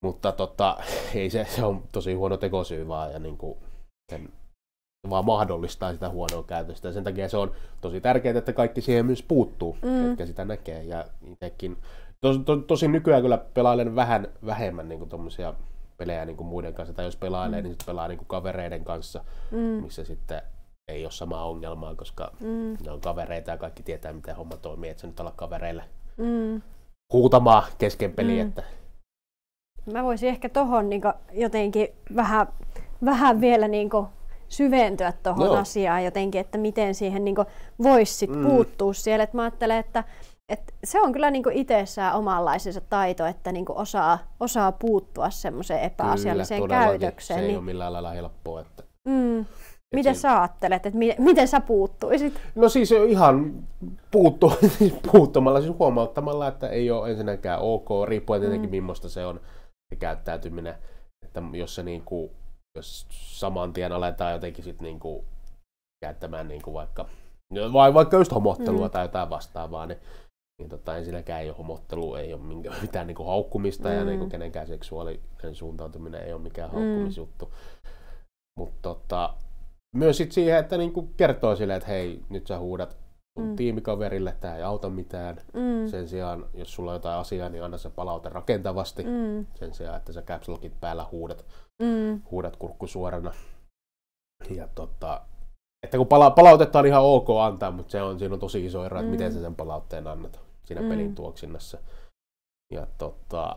Mutta tota, ei se, se on tosi huono tekosyy vaan ja niinku, sen vaan mahdollistaa sitä huonoa käytöstä. Ja sen takia se on tosi tärkeää, että kaikki siihen myös puuttuu, mm. ketkä sitä näkee. Ja itsekin, tos, to, tosi nykyään kyllä pelailen vähän vähemmän niinku tommosia pelejä niinku muiden kanssa. Tai jos pelailee, mm. niin sit pelaa niinku kavereiden kanssa, mm. missä sitten ei ole samaa ongelmaa, koska mm. ne on kavereita ja kaikki tietää, miten homma toimii. Et sä nyt olla kavereille mm. huutamaan kesken peliä. Mm. Että mä voisin ehkä tohon niinku jotenkin vähän, vähän vielä niinku syventyä tuohon asiaan jotenkin, että miten siihen niinku voisi sit mm. puuttua siellä. Et mä ajattelen, että et se on kyllä niinku itsessään omanlaisensa taito, että niinku osaa, osaa puuttua semmoiseen epäasialliseen kyllä, käytökseen. Se ei niin ole millään lailla helppoa. Että, mm. et miten siinä sä ajattelet, että miten, miten sä puuttuisit? No siis ihan puuttu, puuttumalla, siis huomauttamalla, että ei ole ensinnäkään ok, riippuen tietenkin mm. millaista se on se käyttäytyminen. Että jos se niinku jos saman tien aletaan jotenkin sit niinku käyttämään niinku vaikka, vai vaikka just homottelua mm. tai jotain vastaavaa, niin, niin tota, ensinnäkään ei ole homottelua, ei ole mitään niinku haukkumista mm. ja niinku kenenkään seksuaalinen suuntautuminen ei ole mikään haukkumisjuttu. Mm. Mutta tota, myös sit siihen, että niinku kertoo silleen, että hei, nyt sä huudat sun mm. tiimikaverille, tää ei auta mitään. Mm. Sen sijaan, jos sulla on jotain asiaa, niin anna se palaute rakentavasti. Mm. Sen sijaan, että sä caps lockit päällä huudat. Mm. huudat kurkku suorana. Ja tota, että kun pala- palautetta on ihan ok antaa, mutta se on, siinä on tosi iso ero, mm. että miten sä sen palautteen annat siinä mm. pelin tuoksinnassa. Ja tota,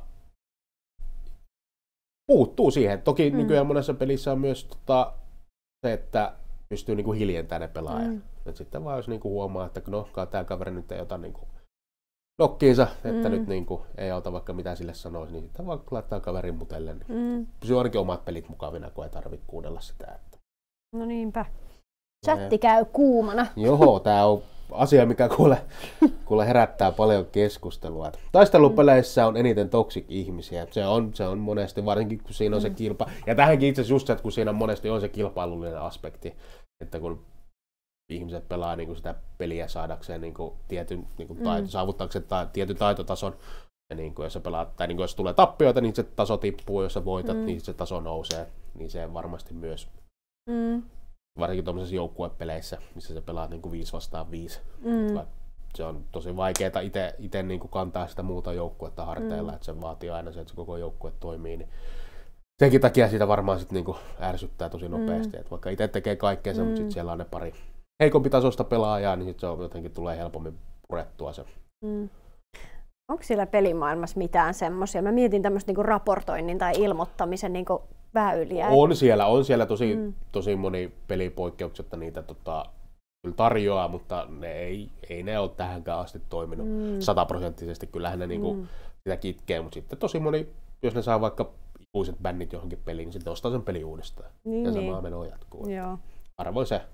puuttuu siihen. Toki mm. nykyään monessa pelissä on myös tota, se, että pystyy niinku hiljentämään ne pelaajat. Mm. Et sitten vaan jos niinku huomaa, että no, tämä kaveri nyt ei ota niinku nokkiinsa, että mm. nyt niinku ei auta vaikka mitä sille sanoisi, niin sitten vaan laittaa kaverin mutelle. Niin mm. pysyy ainakin omat pelit mukavina, kun ei tarvitse kuunnella sitä. Että no niinpä. Chatti käy kuumana. Joo, tää on asia, mikä kuule, kuule herättää paljon keskustelua. Taistelupeleissä on eniten toxic-ihmisiä. Se on, se on monesti, varsinkin kun siinä on se kilpa. Ja tähänkin itse asiassa just se, että kun siinä monesti on se kilpailullinen aspekti, että kun ihmiset pelaa niin kuin sitä peliä saadakseen niin kuin tietyn niin kuin taito, mm. saavuttaakseen ta- tietyn taitotason. Ja niin kuin jos, sä pelaat, tai niin kuin jos tulee tappioita, niin se taso tippuu. Jos sä voitat, mm. niin se taso nousee. Niin se varmasti myös. Mm. Varsinkin tuollaisissa joukkuepeleissä, missä sä pelaat niin kuin viisi vastaan viisi. Mm. Se on tosi vaikeaa itse niin kuin kantaa sitä muuta joukkuetta harteilla. Mm. Että se vaatii aina se, että se koko joukkue toimii. Niin senkin takia siitä varmaan sit niin kuin ärsyttää tosi nopeasti. Mm. Että vaikka itse tekee kaikkeensa, mm. mutta sitten siellä on ne pari heikompi tasosta pelaajaa, niin sit se on, jotenkin tulee helpommin purettua se. Mm. Onko siellä pelimaailmassa mitään semmoisia? Mä mietin tämmöistä niinku raportoinnin tai ilmoittamisen niinku väyliä. On siellä, on siellä tosi, mm. tosi moni pelipoikkeuksetta niitä tota, kyllä tarjoaa, mutta ne ei, ei ne ole tähänkään asti toiminut mm. sataprosenttisesti. Kyllähän ne niinku mm. sitä kitkee, mutta sitten tosi moni, jos ne saa vaikka ikuiset bännit johonkin peliin, niin sitten ostaa sen peli uudestaan. Niin, ja samaa niin. menoa jatkuu. Joo. Harvoin se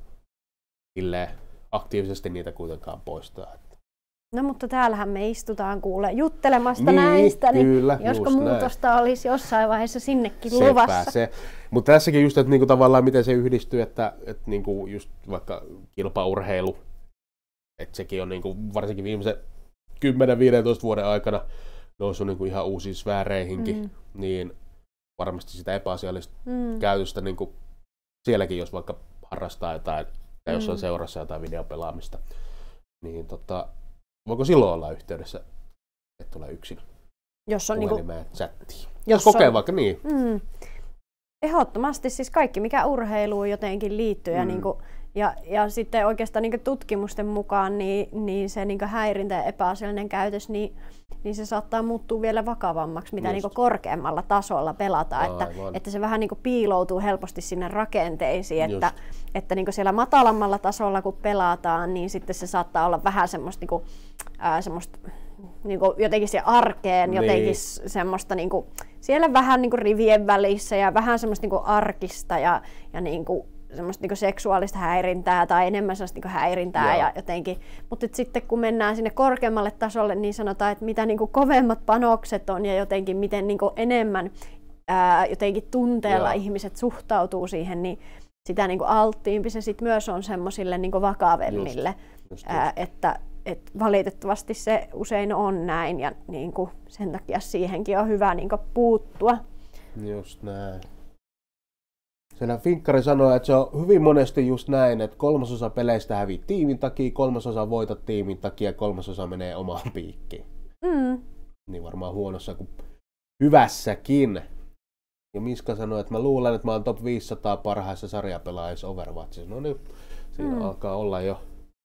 aktiivisesti niitä kuitenkaan poistaa. No mutta täällähän me istutaan kuule juttelemasta niin, näistä, niin kyllä, josko muutosta näin olisi jossain vaiheessa sinnekin sepä luvassa. Se. Mutta tässäkin just, että niinku tavallaan miten se yhdistyy, että, että niinku just vaikka kilpaurheilu, että sekin on niinku varsinkin viimeisen kymmenen viisitoista vuoden aikana noussut niinku ihan uusiin sfääreihinkin, mm. niin varmasti sitä epäasiallista mm. käytöstä niinku sielläkin, jos vaikka harrastaa jotain, tai jos on mm. seurassa jotain videopelaamista, niin tota, voiko silloin olla yhteydessä, että tulee yksin jos on puhelimeen niinku chattiin? Jos kokee on vaikka niin. Mm. Ehdottomasti siis kaikki, mikä urheiluun jotenkin liittyy. Mm. Ja, niinku, ja, ja sitten oikeastaan niinku tutkimusten mukaan niin, niin se niinku häirintä ja epäasiallinen käytös, niin, niin se saattaa muuttua vielä vakavammaksi, mitä niinku korkeammalla tasolla pelataan. Että, että se vähän niinku piiloutuu helposti sinne rakenteisiin. Että, että niinku siellä matalammalla tasolla kun pelataan, niin sitten se saattaa olla vähän semmoista, niinku, ää, semmoista niinku jotenkin siihen arkeen, niin. jotenkin semmoista niinku, siellä vähän niinku rivien välissä ja vähän semmoista niinku arkista ja, ja niinku, semmoista niinku seksuaalista häirintää tai enemmän sellaista niinku häirintää ja jotenkin. Mutta sitten kun mennään sinne korkeammalle tasolle, niin sanotaan, että mitä niinku kovemmat panokset on ja jotenkin miten niinku enemmän ää, jotenkin tunteella Joo. ihmiset suhtautuu siihen, niin sitä niinku alttiimpi se sit myös on semmoisille niinku vakavemmille. Just, just, just. Ää, että et valitettavasti se usein on näin ja niin kuin sen takia siihenkin on hyvä niin kuin puuttua. Just näin. Siellä Finkkari sanoi, että se on hyvin monesti just näin, että kolmasosa peleistä hävii tiimin takia, kolmasosa voitat tiimin takia ja kolmasosa menee omaan piikkiin. Mm. Niin varmaan huonossa kuin hyvässäkin. Ja Miska sanoi, että mä luulen, että mä oon top viisisataa parhaissa sarjapelaajissa Overwatchissa. No niin, siinä mm. alkaa olla jo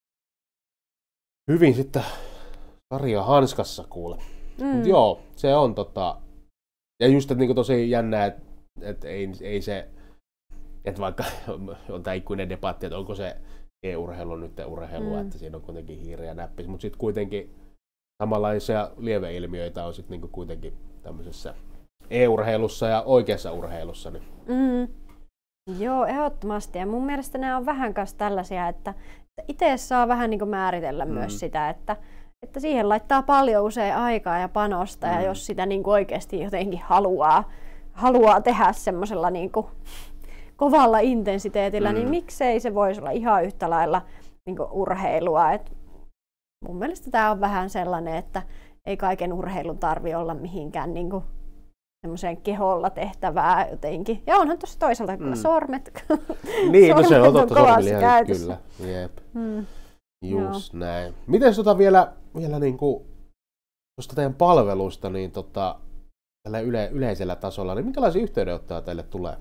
hyvin sitten sarja hanskassa kuule. Mm. Mut joo, se on tota... Ja just, että niinku tosi jännää, että et ei, ei se... Että vaikka on tämä ikuinen debatti, että onko se e-urheilu nyt urheilua, mm. että siinä on kuitenkin hiiri ja näppis. Mutta sitten kuitenkin samanlaisia lieveilmiöitä on sitten niinku kuitenkin tämmöisessä e-urheilussa ja oikeassa urheilussa. Niin. Mm. Joo, ehdottomasti. Ja mun mielestä nämä on vähän kanssa tällaisia, että itse saa vähän niin kuin määritellä mm. myös sitä, että, että siihen laittaa paljon usein aikaa ja panosta, mm. ja jos sitä niin kuin oikeasti jotenkin haluaa, haluaa tehdä semmoisella niin kuin kovalla intensiteetillä, mm. niin miksei se voisi olla ihan yhtä lailla niin kuin urheilua. Et mun mielestä tämä on vähän sellainen, että ei kaiken urheilun tarvitse olla mihinkään niin kuin semmoiseen keholla tehtävää jotenkin. Ja onhan tuossa toisaalta mm. sormet. Niin, no se on totta sormilihan, kyllä. Jep. Mm. Just Joo. näin. Miten tota vielä, vielä niinku, tuosta teidän palvelusta, niin tota, tällä yle, yleisellä tasolla, niin minkälaisia yhteydenottoja teille tulee?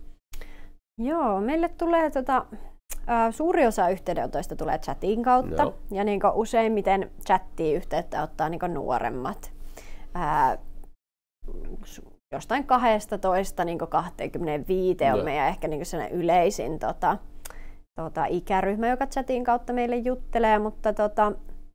Joo, meille tulee tota, ä, suuri osa yhteydenotoista tulee chatin kautta. No. Ja niinku useimmiten chattiin yhteyttä ottaa niinku nuoremmat. Ä, jostain kaksitoista niin kaksikymmentäviisi on meidän ehkä niin sellainen yleisin tota, tota, ikäryhmä, joka chatin kautta meille juttelee, mutta tota,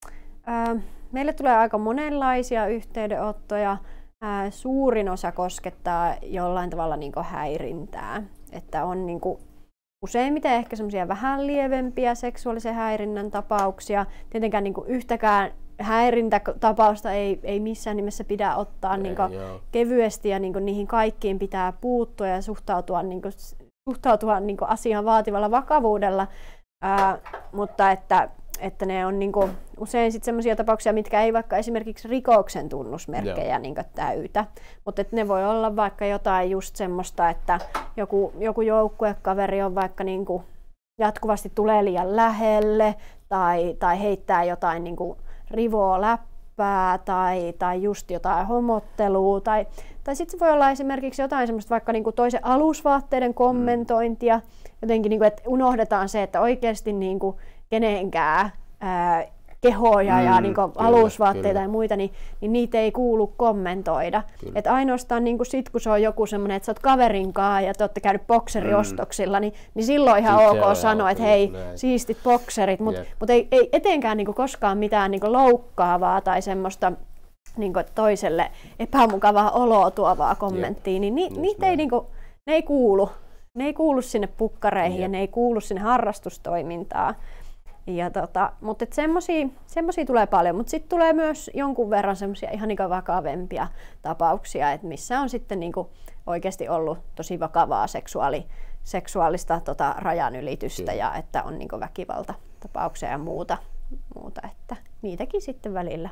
ää, meille tulee aika monenlaisia yhteydenottoja. Ää, suurin osa koskettaa jollain tavalla niin häirintää, että on niin kuin, useimmiten ehkä semmoisia vähän lievempiä seksuaalisen häirinnän tapauksia. Tietenkään niin kuin yhtäkään häirintätapausta ei, ei missään nimessä pidä ottaa ei, niin kuin kevyesti ja niin kuin niihin kaikkiin pitää puuttua ja suhtautua, niin kuin, suhtautua niin kuin asiaan vaativalla vakavuudella, Ää, mutta että, että ne on niin kuin usein sitten sellaisia tapauksia, mitkä ei vaikka esimerkiksi rikoksen tunnusmerkkejä niin kuin täytä, mutta että ne voi olla vaikka jotain just semmoista, että joku, joku joukkuekaveri on vaikka niin kuin jatkuvasti tulee liian lähelle tai, tai heittää jotain niin kuin rivoo läppää tai, tai just jotain homottelua. Tai, tai sitten se voi olla esimerkiksi jotain semmoista vaikka niinku toisen alusvaatteiden kommentointia. Jotenkin, niinku, että unohdetaan se, että oikeasti niinku kenenkään ää, kehoja mm, ja niinku kyllä, alusvaatteita kyllä. ja muita, niin, niin niitä ei kuulu kommentoida. Et ainoastaan niinku sit, kun se on joku semmoinen, että sä oot kaverinkaan ja te olette käynyt bokseriostoksilla, mm. niin, niin silloin ihan Sitten ok sanoa, että hei, näin. Siistit bokserit, mutta mut ei, ei etenkään niinku koskaan mitään niinku loukkaavaa tai semmoista niinku toiselle epämukavaa oloa tuovaa kommenttia, niin ni, niitä ei, niinku, ne ei kuulu. Ne ei kuulu sinne pukkareihin Jep. ja ne ei kuulu sinne harrastustoimintaan. Ja tota, mutta semmoisia tulee paljon, mutta sitten tulee myös jonkun verran semmoisia ihan niinku vakavempia tapauksia, että missä on sitten niinku oikeasti ollut tosi vakavaa seksuaali, seksuaalista tota rajanylitystä Kyllä. ja että on niinku väkivaltatapauksia ja muuta, muuta, että niitäkin sitten välillä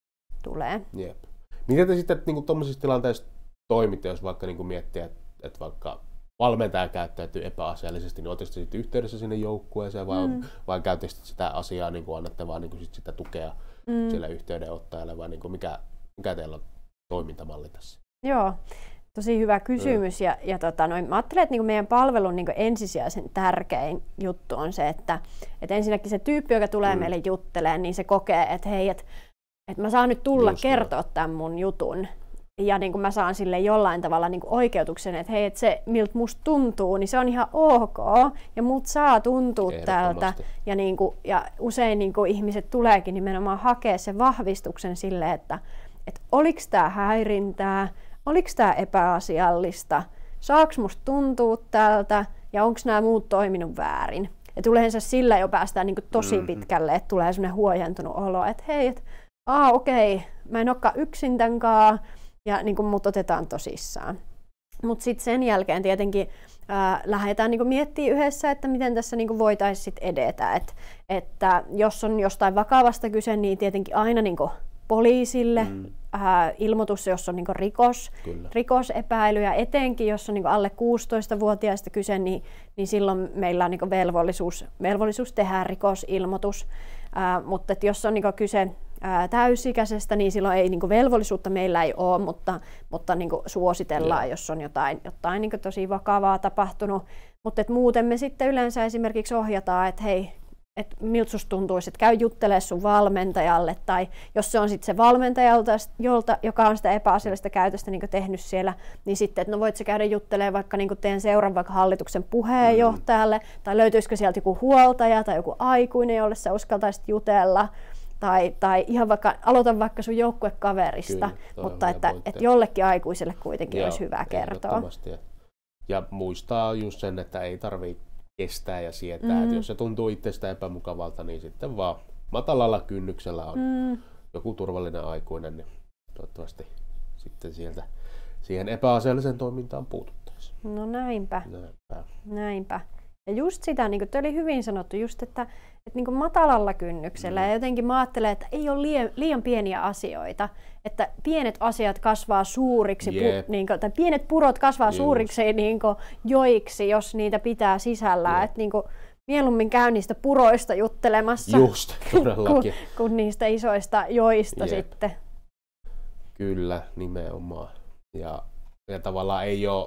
tulee. Jep. Miten te sitten niinku tuommoisissa tilanteissa toimitte, jos vaikka niinku miettii, että et vaikka valmentaja käyttäytyy epäasiallisesti, niin oletteko sitten yhteydessä sinne joukkueeseen vai, mm. vai käytettekö sitä asiaa, niin kuin annatte vaan niin kuin sit sitä tukea mm. sille yhteydenottajalle vai niin kuin mikä, mikä teillä on toimintamalli tässä? Joo, tosi hyvä kysymys mm. ja, ja tota, noin, mä ajattelen, että niin kuin meidän palvelun niin kuin ensisijaisen tärkein juttu on se, että, että ensinnäkin se tyyppi, joka tulee mm. meille juttelemaan, niin se kokee, että hei, että, että mä saan nyt tulla Just kertoa tämän mun jutun. Ja niin kuin mä saan sille jollain tavalla niin kuin oikeutuksen, että hei, että se miltä musta tuntuu, niin se on ihan ok. Ja mut saa tuntua tältä. Ja, niin kuin, ja usein niin kuin ihmiset tuleekin nimenomaan hakea sen vahvistuksen sille, että, että oliks tää häirintää, oliks tää epäasiallista, saaks musta tuntua tältä ja onks nämä muut toiminut väärin. Et yleensä sillä jo päästään niin kuin tosi mm-hmm. pitkälle, että tulee semmoinen huojentunut olo, että hei, että aa okei, mä en olekaan yksin tämänkaan. Ja niin kuin mut otetaan tosissaan. Mutta sitten sen jälkeen tietenkin ää, lähdetään niinku miettimään yhdessä, että miten tässä niinku voitaisiin sit edetä. Et, että jos on jostain vakavasta kyse, niin tietenkin aina niinku poliisille mm. ää, ilmoitus, jos on niinku rikos, rikosepäily, ja etenkin jos on niinku alle kuusitoistavuotiaista kyse, niin, niin silloin meillä on niinku velvollisuus, velvollisuus tehdä rikosilmoitus. Ää, mutta jos on niinku kyse ää, täysikäisestä, niin silloin ei niinku velvollisuutta meillä ei ole, mutta, mutta niinku suositellaan, yeah. jos on jotain, jotain niinku tosi vakavaa tapahtunut. Mutta muuten me sitten yleensä esimerkiksi ohjataan, että hei, että miltä susta tuntuisi, että käy juttelemaan sun valmentajalle, tai jos se on sitten se valmentaja, jolta, joka on sitä epäasiallista käytöstä niin tehnyt siellä, niin sitten, että no voit sä käydä juttelemaan vaikka niin teidän seuran vaikka hallituksen puheenjohtajalle, mm. tai löytyisikö sieltä joku huoltaja tai joku aikuinen, jolle sä uskaltaisit jutella, tai, tai ihan vaikka, aloita vaikka sun joukkuekaverista, Kyllä, mutta että, että jollekin aikuiselle kuitenkin Joo, olisi hyvä kertoa. Ja muistaa just sen, että ei tarvitse kestää ja sietää, mm. että jos se tuntuu itsestä epämukavalta, niin sitten vaan matalalla kynnyksellä on mm. joku turvallinen aikuinen, niin toivottavasti sitten sieltä siihen epäasialliseen toimintaan puututtaisiin. No näinpä. Näinpä. Näinpä. Ja just sitä, niin kuin te oli hyvin sanottu, just että, että niin kuin matalalla kynnyksellä, mm. ja jotenkin mä ajattelen, että ei ole liian, liian pieniä asioita, että pienet asiat kasvaa suuriksi, yep. pu, niin kuin, tai pienet purot kasvaa Just. suuriksi niin kuin, joiksi, jos niitä pitää sisällään. Yep. Että niin kuin, mieluummin käy niistä puroista juttelemassa, Just, todellakin. kun, kun niistä isoista joista Jep. sitten. Kyllä, nimenomaan. Ja, ja tavallaan ei ole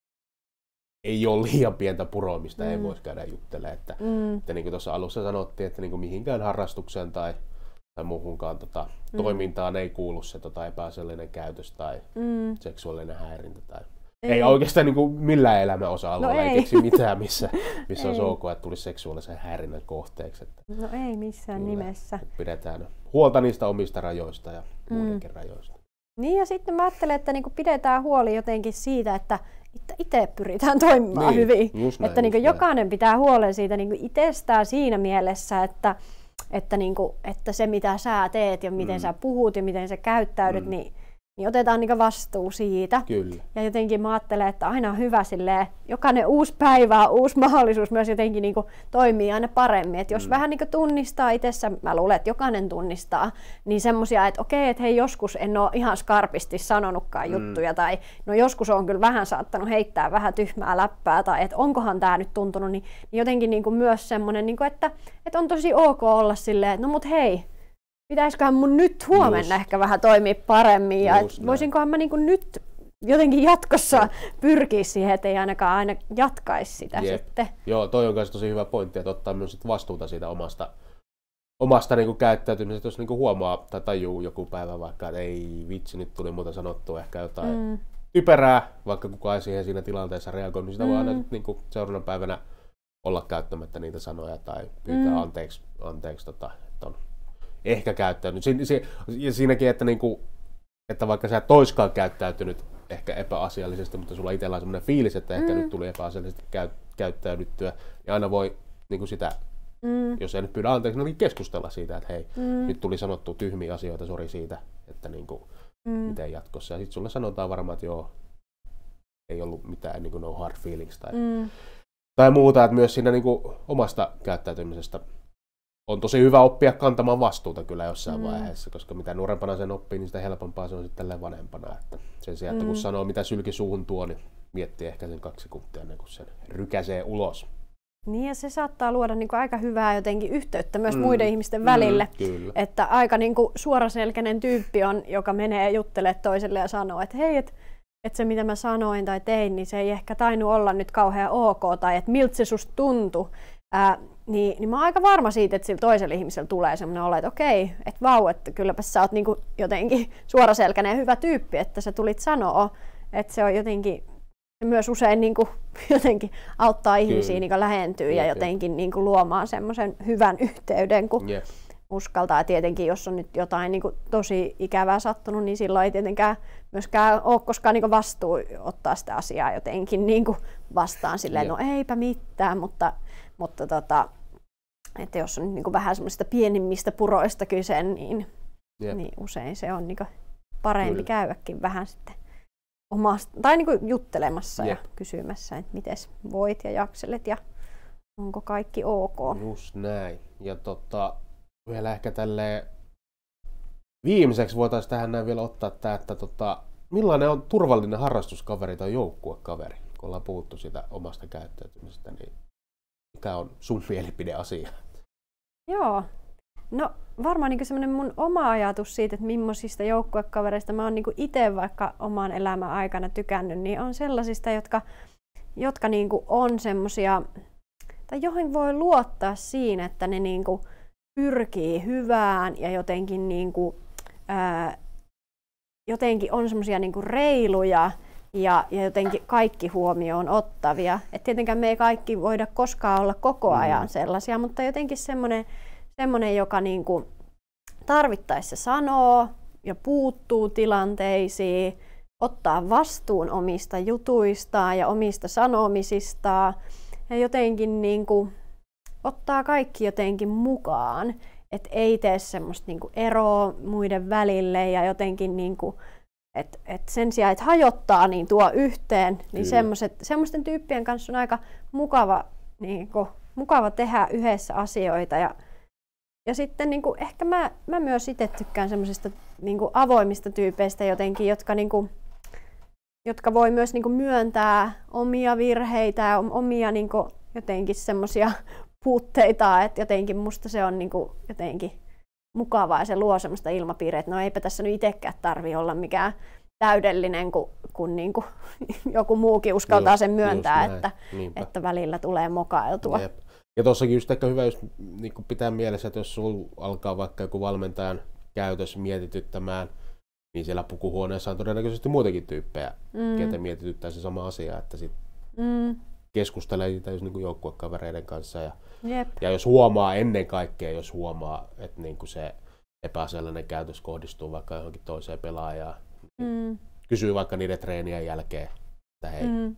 ei ole liian pientä puroa, mistä mm. ei voisi käydä juttelemaan. Että, mm. että niin kuin tuossa alussa sanottiin, että niin kuin mihinkään harrastukseen tai, tai muuhunkaan tota, mm. toimintaan ei kuulu se tota, epäasiallinen käytös tai mm. seksuaalinen häirintä. Tai... Ei. ei oikeastaan niin kuin millään elämän osa-alueella no ei. ei keksi mitään, missä, missä on ok, että tulisi seksuaalisen häirinnän kohteeksi. Että no ei missään kyllä, nimessä. Pidetään huolta niistä omista rajoista ja mm. muidenkin rajoista. Niin ja sitten mä ajattelen, että niin kuin pidetään huoli jotenkin siitä, että itse pyritään toimimaan niin, hyvin. Näin, että niin jokainen pitää huolen siitä niin itsestään siinä mielessä, että, että, niin kuin, että se mitä sä teet ja miten mm. sä puhut ja miten sä käyttäydyt, mm. niin, niin otetaan niin vastuu siitä. Kyllä. Ja jotenkin mä ajattelen, että aina on hyvä silleen, jokainen uusi päivä, uusi mahdollisuus myös jotenkin niin toimii aina paremmin. Et jos mm. vähän niin tunnistaa itsessä, mä luulen, että jokainen tunnistaa, niin semmoisia, että okei, että hei joskus en ole ihan skarpisti sanonutkaan mm. juttuja, tai no joskus on kyllä vähän saattanut heittää vähän tyhmää läppää, tai että onkohan tämä nyt tuntunut, niin, niin jotenkin niin myös semmoinen, niin että, että on tosi ok olla silleen, että no mut hei, pitäisiköhän mun nyt huomenna Just. ehkä vähän toimia paremmin ja voisinkohan mä niinku nyt jotenkin jatkossa Jep. pyrkiä siihen, ettei ainakaan aina jatkaisi sitä Jep. sitten. Joo, toi on myös tosi hyvä pointti, että ottaa myös vastuuta siitä omasta, omasta niinku käyttäytymisestä, jos niinku huomaa tai tajuu joku päivä vaikka, että ei vitsi, nyt tuli muuta sanottua ehkä jotain mm. typerää, vaikka kukaan ei siihen siinä tilanteessa reagoi, niin sitä mm. voi aina niinku seuraavana päivänä olla käyttämättä niitä sanoja tai pyytää mm. anteeksi, anteeksi tota, että on ehkä käyttäytynyt. Si- si- ja siinäkin, että, niinku, että vaikka sä et toiskaan käyttäytynyt ehkä epäasiallisesti, mutta sulla itsellä on sellainen fiilis, että ehkä mm. nyt tuli epäasiallisesti käy- käyttäydyttyä, niin aina voi niinku sitä, mm. jos ei nyt pyydä anteeksi, niin keskustella siitä, että hei, mm. nyt tuli sanottu tyhmiä asioita, sori siitä, että niinku, mm. miten jatkossa. Ja sitten sulle sanotaan varmaan, että joo, ei ollut mitään niinku no hard feelings tai, mm. tai muuta, että myös siinä niinku omasta käyttäytymisestä on tosi hyvä oppia kantamaan vastuuta kyllä jossain mm. vaiheessa, koska mitä nuorempana sen oppii, niin sitä helpompaa se on sitten vanhempana. Että sen sijaan, että kun mm. sanoo mitä sylki suuhun tuo, niin miettii ehkä sen kaksi sekuntia ennen kuin sen rykäsee ulos. Niin ja se saattaa luoda niin kuin aika hyvää jotenkin yhteyttä myös mm. muiden ihmisten välille. Mm, että aika niin kuin suoraselkäinen tyyppi on, joka menee juttelemaan toiselle ja sanoo, että hei, että et se mitä mä sanoin tai tein, niin se ei ehkä tainnut olla nyt kauhean ok, tai että miltä se susta tuntui. Ää, niin, niin mä oon aika varma siitä, että sillä toisella ihmisellä tulee semmoinen olo, että okei, että vau, että kylläpä sä oot niinku jotenkin suoraselkäinen ja hyvä tyyppi, että sä tulit sanoa, että se on jotenkin, myös usein niinku, jotenkin auttaa ihmisiä niinku lähentyä ja jotenkin niinku luomaan semmoisen hyvän yhteyden, kun yeah. uskaltaa. Tietenkin, jos on nyt jotain niinku tosi ikävää sattunut, niin silloin ei tietenkään myöskään ole koskaan niinku vastuu ottaa sitä asiaa jotenkin niinku vastaan silleen, yeah. no eipä mitään, mutta Mutta tota, että jos on niin vähän semmoisista pienimmistä puroista kyse, niin, niin usein se on niin parempi Kyllä. käydäkin vähän sitten omasta, tai niin kuin juttelemassa Jep. ja kysymässä, että miten voit ja jakselet ja onko kaikki ok. Just näin. Ja tota, vielä ehkä tälleen viimeiseksi voitaisiin tähän näin vielä ottaa tämä, että tota, millainen on turvallinen harrastuskaveri tai joukkuekaveri, kun ollaan puhuttu sitä omasta käyttäytymisestä, niin mikä on sun mielipide asia? Joo. No varmaan niin semmoinen mun oma ajatus siitä, että millaisista joukkuekavereista mä oon niin itse vaikka oman elämän aikana tykännyt, niin on sellaisista, jotka, jotka niin on semmoisia, tai joihin voi luottaa siinä, että ne niin pyrkii hyvään ja jotenkin, niin kuin, ää, jotenkin on semmoisia niin reiluja ja, ja jotenkin kaikki huomioon ottavia. Et tietenkään me ei kaikki voida koskaan olla koko ajan sellaisia, mutta jotenkin semmoinen, semmoinen joka niin kuin tarvittaessa sanoo ja puuttuu tilanteisiin, ottaa vastuun omista jutuistaan ja omista sanomisistaan ja jotenkin niin kuin ottaa kaikki jotenkin mukaan, että ei tee semmoista niin kuin eroa muiden välille ja jotenkin niin kuin, et, et sen sijaan, että hajottaa, niin tuo yhteen, niin semmoisten tyyppien kanssa on aika mukava, niin kuin, mukava tehdä yhdessä asioita. Ja, ja sitten niin kuin, ehkä mä, mä myös itse tykkään semmoisista niin kuin avoimista tyypeistä jotenkin, jotka, niin kuin, jotka voi myös niin kuin myöntää omia virheitä ja omia niin kuin, jotenkin semmoisia puutteita, että jotenkin musta se on niin kuin, jotenkin mukavaa ja se luo semmoista ilmapiiriä, että no eipä tässä nyt itsekään tarvitse olla mikään täydellinen, kun, kun niin kuin joku muukin uskaltaa just, sen myöntää, että, että välillä tulee mokailtua. Jep. Ja tuossakin just ehkä hyvä just, niin kuin pitää mielessä, että jos sulla alkaa vaikka joku valmentajan käytös mietityttämään, niin siellä pukuhuoneessa on todennäköisesti muitakin tyyppejä, mm. ketä mietityttää se sama asia, että sit mm. keskustelee siitä just niin kuin joukkuekavereiden kanssa. Ja, ja jos huomaa ennen kaikkea, jos huomaa, että niin kuin se epäasiallinen käytös kohdistuu vaikka johonkin toiseen pelaajaan, mm. kysyy vaikka niiden treenien jälkeen, että hei, mm.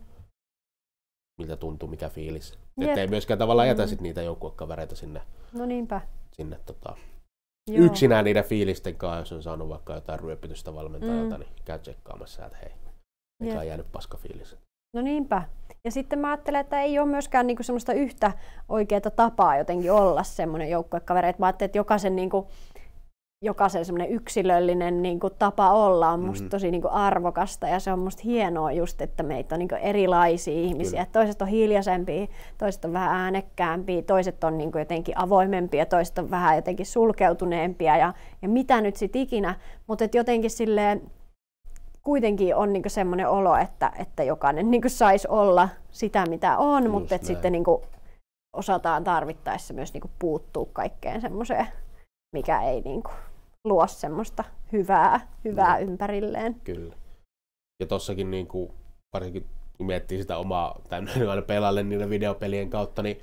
miltä tuntuu, mikä fiilis. Että ei myöskään tavallaan jätä sit niitä joukkuekavereita sinne, no niinpä. sinne tota, yksinään niiden fiilisten kanssa, jos on saanut vaikka jotain ryöpytystä valmentajalta, mm. niin käy tsekkaamassa, että hei, mikä on jäänyt paska fiilis. No niinpä. Ja sitten mä ajattelen, että ei ole myöskään niinku semmoista yhtä oikeaa tapaa jotenkin olla semmoinen joukkuekaveri. Mä ajattelen, että jokaisen, niinku, jokaisen semmoinen yksilöllinen niinku tapa olla on musta mm-hmm. tosi niinku arvokasta ja se on musta hienoa just, että meitä on niinku erilaisia ihmisiä. Toiset on hiljaisempia, toiset on vähän äänekkäämpiä, toiset on niinku jotenkin avoimempia, toiset on vähän jotenkin sulkeutuneempia ja, ja mitä nyt sit ikinä. Mutta jotenkin silleen kuitenkin on niinku semmoinen olo, että, että jokainen niinku saisi olla sitä, mitä on, just mutta et sitten niinku osataan tarvittaessa myös niinku puuttua kaikkeen semmoiseen, mikä ei niinku luo semmoista hyvää, hyvää no. ympärilleen. Kyllä. Ja tossakin niinku, varsinkin kun miettii sitä omaa, tai aina pelaalle niiden videopelien kautta, niin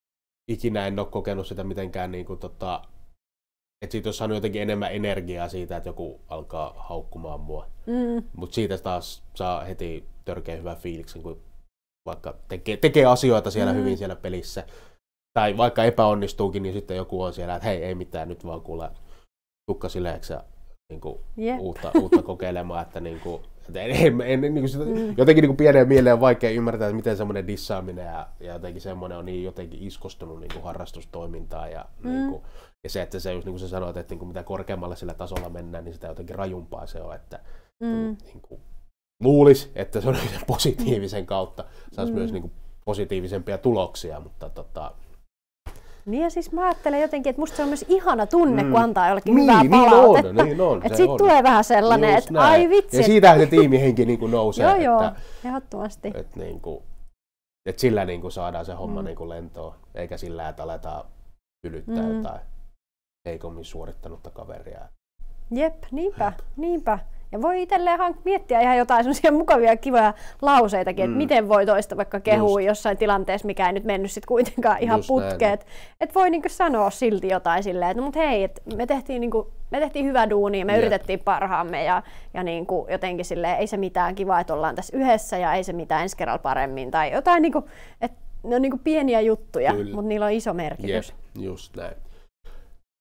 ikinä en ole kokenut sitä mitenkään niinku tota, että siitä olisi saanut jotenkin enemmän energiaa siitä, että joku alkaa haukkumaan mua. Mm. Mutta siitä taas saa heti törkeä hyvän fiiliksen, kun vaikka tekee, tekee asioita siellä mm. hyvin siellä pelissä. Tai vaikka epäonnistuukin, niin sitten joku on siellä, että hei, ei mitään, nyt vaan kuule tukka sileeksi ja niin kuin, yep. uutta, uutta kokeilemaan. Että, niin kuin, että en, en, en, niin kuin sitä, mm. jotenkin niin kuin pienen mieleen on vaikea ymmärtää, että miten semmoinen dissaaminen ja, ja jotenkin semmoinen on niin jotenkin iskostunut niin kuin harrastustoimintaan. Ja, mm. niin kuin, ja se, että se just niin kuin sä sanoit, että niin kuin mitä korkeammalle sillä tasolla mennään, niin sitä jotenkin rajumpaa se on. Että, mm. niin kuin, luulisi, että se on sen positiivisen kautta saisi mm. myös niin kuin positiivisempia tuloksia, mutta tota, niin ja siis mä ajattelen jotenkin, että musta se on myös ihana tunne, mm. kun antaa jollekin niin, hyvää niin palautetta. On, niin on, että siitä tulee vähän sellainen, että ai vitsi. Ja siitähän se tiimihenki niin kuin nousee. Joo, joo, että, ehdottomasti. Että, niin kuin, että sillä niin kuin saadaan se homma mm. niin kuin lentoon, eikä sillä, että aletaan ylyttää mm. jotain heikommin suorittanutta kaveria. Jep, niinpä, Jep. niinpä. Ja voi itselleen miettiä ihan jotain sellaisia mukavia, kivoja lauseitakin, mm. että miten voi toista vaikka kehua Just. jossain tilanteessa, mikä ei nyt mennyt sit kuitenkaan ihan Just putkeen. Että voi niinku sanoa silti jotain silleen, että no, mut hei, et me, tehtiin niinku, me tehtiin hyvä duuni, me Jep. yritettiin parhaamme ja, ja niinku jotenkin silleen, ei se mitään, kiva, että ollaan tässä yhdessä ja ei se mitään ensi kerralla paremmin. Tai jotain, niinku, että ne on niinku pieniä juttuja, Kyllä. mutta niillä on iso merkitys. Jep. Just näin.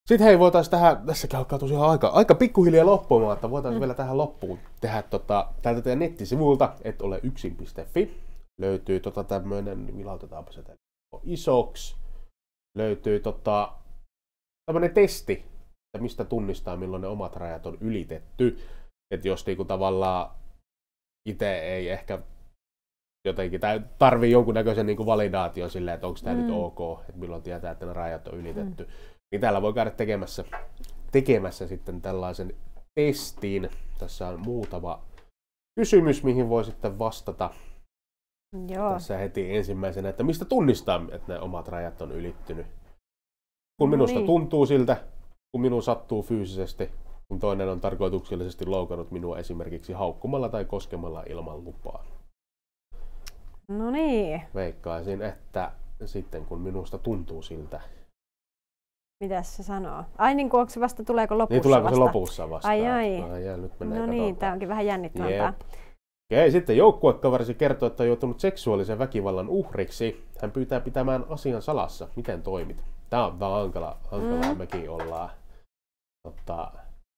Sitten hei, voitaisiin tähän, tässäkin alkaa tosiaan aika, aika pikkuhiljaa loppumaan, että voitaisiin mm. vielä tähän loppuun tehdä tota, täältä teidän nettisivulta, et ole yksin piste fi. Löytyy tota tämmönen, vilautetaanpa se isoksi. Löytyy tota, tämmönen testi, että mistä tunnistaa, milloin ne omat rajat on ylitetty. Että jos niinku tavallaan itse ei ehkä jotenkin, tai tarvii jonkunnäköisen niinku validaation silleen, että onko tämä mm. nyt ok, että milloin tietää, että ne rajat on ylitetty. Mm. Niin täällä voi käydä tekemässä, tekemässä sitten tällaisen testin. Tässä on muutama kysymys, mihin voi sitten vastata. Joo. Tässä heti ensimmäisenä, että mistä tunnistaa, että ne omat rajat on ylittynyt. Kun minusta niin. tuntuu siltä, kun minun sattuu fyysisesti, kun toinen on tarkoituksellisesti loukannut minua esimerkiksi haukkumalla tai koskemalla ilman lupaa. No niin. Veikkaisin, että sitten kun minusta tuntuu siltä. Mitäs se sanoo? Ai niin, kun onko se vasta, tuleeko lopussa Niin, tuleeko vasta? se lopussa vasta? Ai ai. ai, ai nyt menee no niin, tää onkin vähän jännittävämpää. Okei, sitten joukkuekaverisi kertoo, että on joutunut seksuaalisen väkivallan uhriksi. Hän pyytää pitämään asian salassa. Miten toimit? Tää on vähän hankala, hankalaa, mm. mekin ollaan. Totta...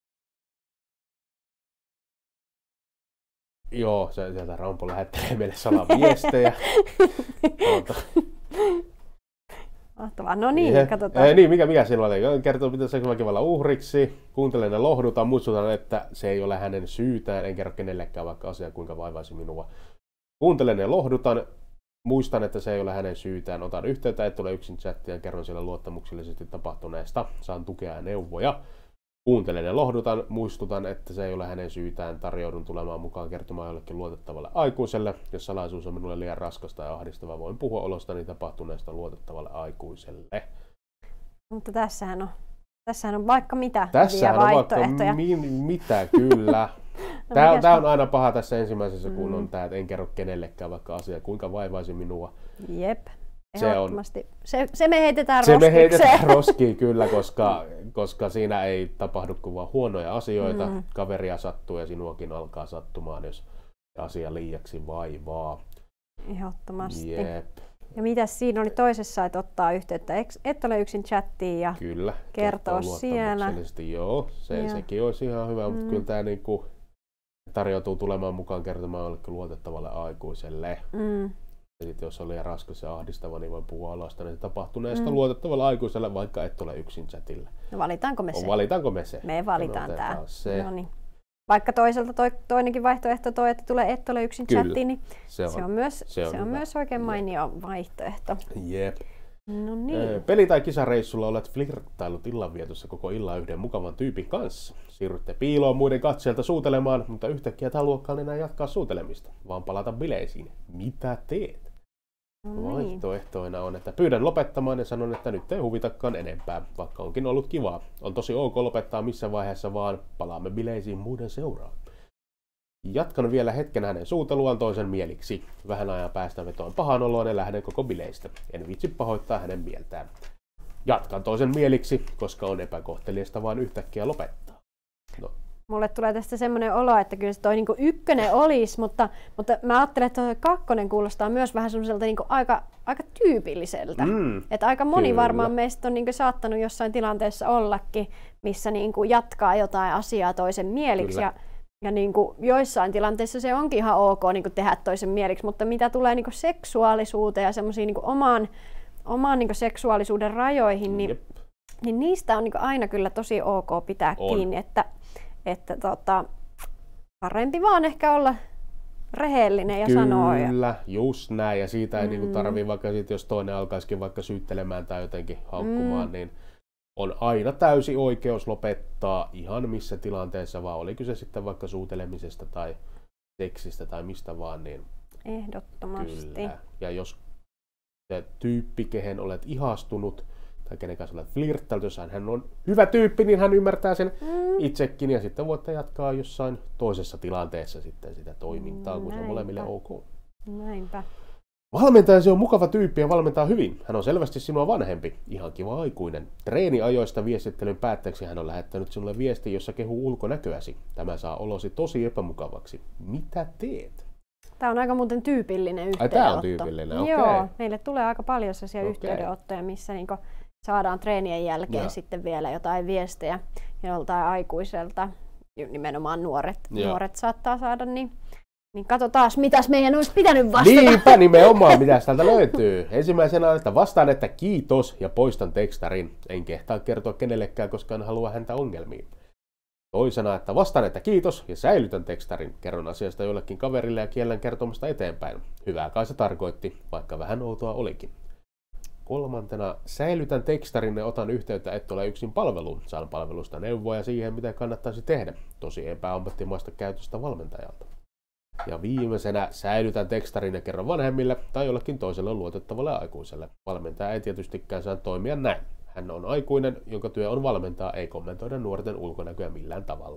Joo, se, sieltä Rampo lähettelee meille salaviestejä. Mahtavaa. No niin, ja, katsotaan. Ää, niin, mikä, mikä silloin oli? Kertoo, pitää seksuaalisen väkivallan uhriksi. Kuuntelen ja lohdutan, muistutan, että se ei ole hänen syytään. En kerro kenellekään, vaikka asia kuinka vaivaisi minua. Kuuntelen ja lohdutan. Muistan, että se ei ole hänen syytään. Otan yhteyttä, et ole yksin chattia ja kerron siellä luottamuksellisesti tapahtuneesta. Saan tukea ja neuvoja. Kuuntelen ja lohdutan. Muistutan, että se ei ole hänen syytään. Tarjoudun tulemaan mukaan kertomaan jollekin luotettavalle aikuiselle. Jos salaisuus on minulle liian raskasta ja ahdistavaa, voin puhua olostani tapahtuneesta luotettavalle aikuiselle. Mutta tässähän on, tässähän on vaikka mitä Tässähän on vaikka mi- mitä, kyllä. no, Tämä, tämä on aina paha tässä ensimmäisessä, kun mm. on tämä, että en kerro kenellekään vaikka asia, kuinka vaivaisi minua. Jep. Se, on, se, se me heitetään se roskikseen. Me heitetään roskiin kyllä, koska, koska siinä ei tapahdu kuin vaan huonoja asioita. Mm. Kaveria sattuu ja sinuakin alkaa sattumaan, jos asia liiaksi vaivaa. Ehdottomasti. Jep. Ja mitäs siinä oli toisessa, että ottaa yhteyttä, et ole yksin chattiin ja kyllä, kertoo siellä. Joo, se, ja. sekin olisi ihan hyvä, mm. mutta kyllä tämä niinku tarjoutuu tulemaan mukaan kertomaan jollekin luotettavalle aikuiselle. Mm. Ja sitten jos on liian raskas ja ahdistava, niin voi puhua alasta niin tapahtuneesta mm. luotettavalla aikuiselle, vaikka et ole yksin chatilla. No valitaanko me se? Valitaanko me se? Me valitaan tämä. Vaikka toiselta toi, toinenkin vaihtoehto toi, että tulee et ole yksin Kyllä. chattiin, niin se on, se on, myös, se on, se on myös oikein mainio Jep. vaihtoehto. Jep. No niin. Peli- tai kisareissulla olet flirttailut illanvietossa koko illan yhden mukavan tyypin kanssa. Siirrytte piiloon muiden katseelta suutelemaan, mutta yhtäkkiä et haluakaan enää jatkaa suutelemista, vaan palata bileisiin. Mitä teet? No niin. Vaihtoehtoina on, että pyydän lopettamaan ja sanon, että nyt ei huvitakaan enempää, vaikka onkin ollut kivaa. On tosi ok lopettaa missä vaiheessa vaan, palaamme bileisiin muiden seuraan. Jatkan vielä hetken hänen suuteluaan toisen mieliksi. Vähän ajan päästä vetoan pahan oloon ja lähden koko bileistä. En vitsi pahoittaa hänen mieltään. Jatkan toisen mieliksi, koska on epäkohteliasta vaan yhtäkkiä lopettaa. No. Mulle tulee tästä semmoinen olo, että kyllä se toi niinku ykkönen olisi, mutta, mutta mä ajattelen, että toi kakkonen kuulostaa myös vähän semmoiselta niinku aika, aika tyypilliseltä. Mm, että aika moni kyllä. varmaan meistä on niinku saattanut jossain tilanteessa ollakin, missä niinku jatkaa jotain asiaa toisen mieliksi. Kyllä. Ja, ja niinku joissain tilanteissa se onkin ihan ok niinku tehdä toisen mieliksi, mutta mitä tulee niinku seksuaalisuuteen ja semmoisiin niinku omaan, omaan niinku seksuaalisuuden rajoihin, niin, niin niistä on niinku aina kyllä tosi ok pitää on. kiinni. Että, Että tota, parempi vaan ehkä olla rehellinen ja Kyllä, sanoa. Kyllä, just näin. Ja siitä ei mm. niinku tarvii, vaikka sit, jos toinen alkaisikin vaikka syyttelemään tai jotenkin haukkumaan, mm. niin on aina täysi oikeus lopettaa ihan missä tilanteessa vaan. Oli kyse sitten vaikka suutelemisesta tai seksistä tai mistä vaan, niin ehdottomasti. Kyllä. Ja jos se tyyppi, kehen olet ihastunut, tai kenen kanssa olet flirttailut, jos hän on hyvä tyyppi, niin hän ymmärtää sen mm. itsekin, ja sitten voitte jatkaa jossain toisessa tilanteessa sitten sitä toimintaa, kun Näinpä. se on molemmille ok. Näinpä. Valmentajasi on mukava tyyppi ja valmentaa hyvin. Hän on selvästi sinua vanhempi, ihan kiva aikuinen. Treeniajoista viestittelyn päätteeksi hän on lähettänyt sinulle viesti, jossa kehuu ulkonäköäsi. Tämä saa olosi tosi epämukavaksi. Mitä teet? Tämä on aika muuten tyypillinen yhteydenotto. Ai, tämä on tyypillinen, okei. Okay. Joo, meille tulee aika paljon sellaisia okay. yhteydenottoja, missä niinku saadaan treenien jälkeen ja. sitten vielä jotain viestejä joltain aikuiselta, nimenomaan nuoret, nuoret saattaa saada, niin, niin katsotaan, mitäs meidän olisi pitänyt vastata. Niinpä nimenomaan, mitäs täältä löytyy. Ensimmäisenä, että vastaan, että kiitos ja poistan tekstarin. En kehtaa kertoa kenellekään, koska en halua häntä ongelmiin. Toisena, että vastaan, että kiitos ja säilytän tekstarin. Kerron asiasta jollekin kaverille ja kiellän kertomasta eteenpäin. Hyvää kai se tarkoitti, vaikka vähän outoa olikin. Kolmantena, säilytän tekstarin ja otan yhteyttä et ole yksin palveluun. Saan palvelusta neuvoja siihen, mitä kannattaisi tehdä. Tosi epäammattimaista käytöstä valmentajalta. Ja viimeisenä, säilytän tekstarin ja kerron vanhemmille tai jollekin toiselle luotettavalle aikuiselle. Valmentaja ei tietystikään saa toimia näin. Hän on aikuinen, jonka työ on valmentaa, ei kommentoida nuorten ulkonäköä millään tavalla.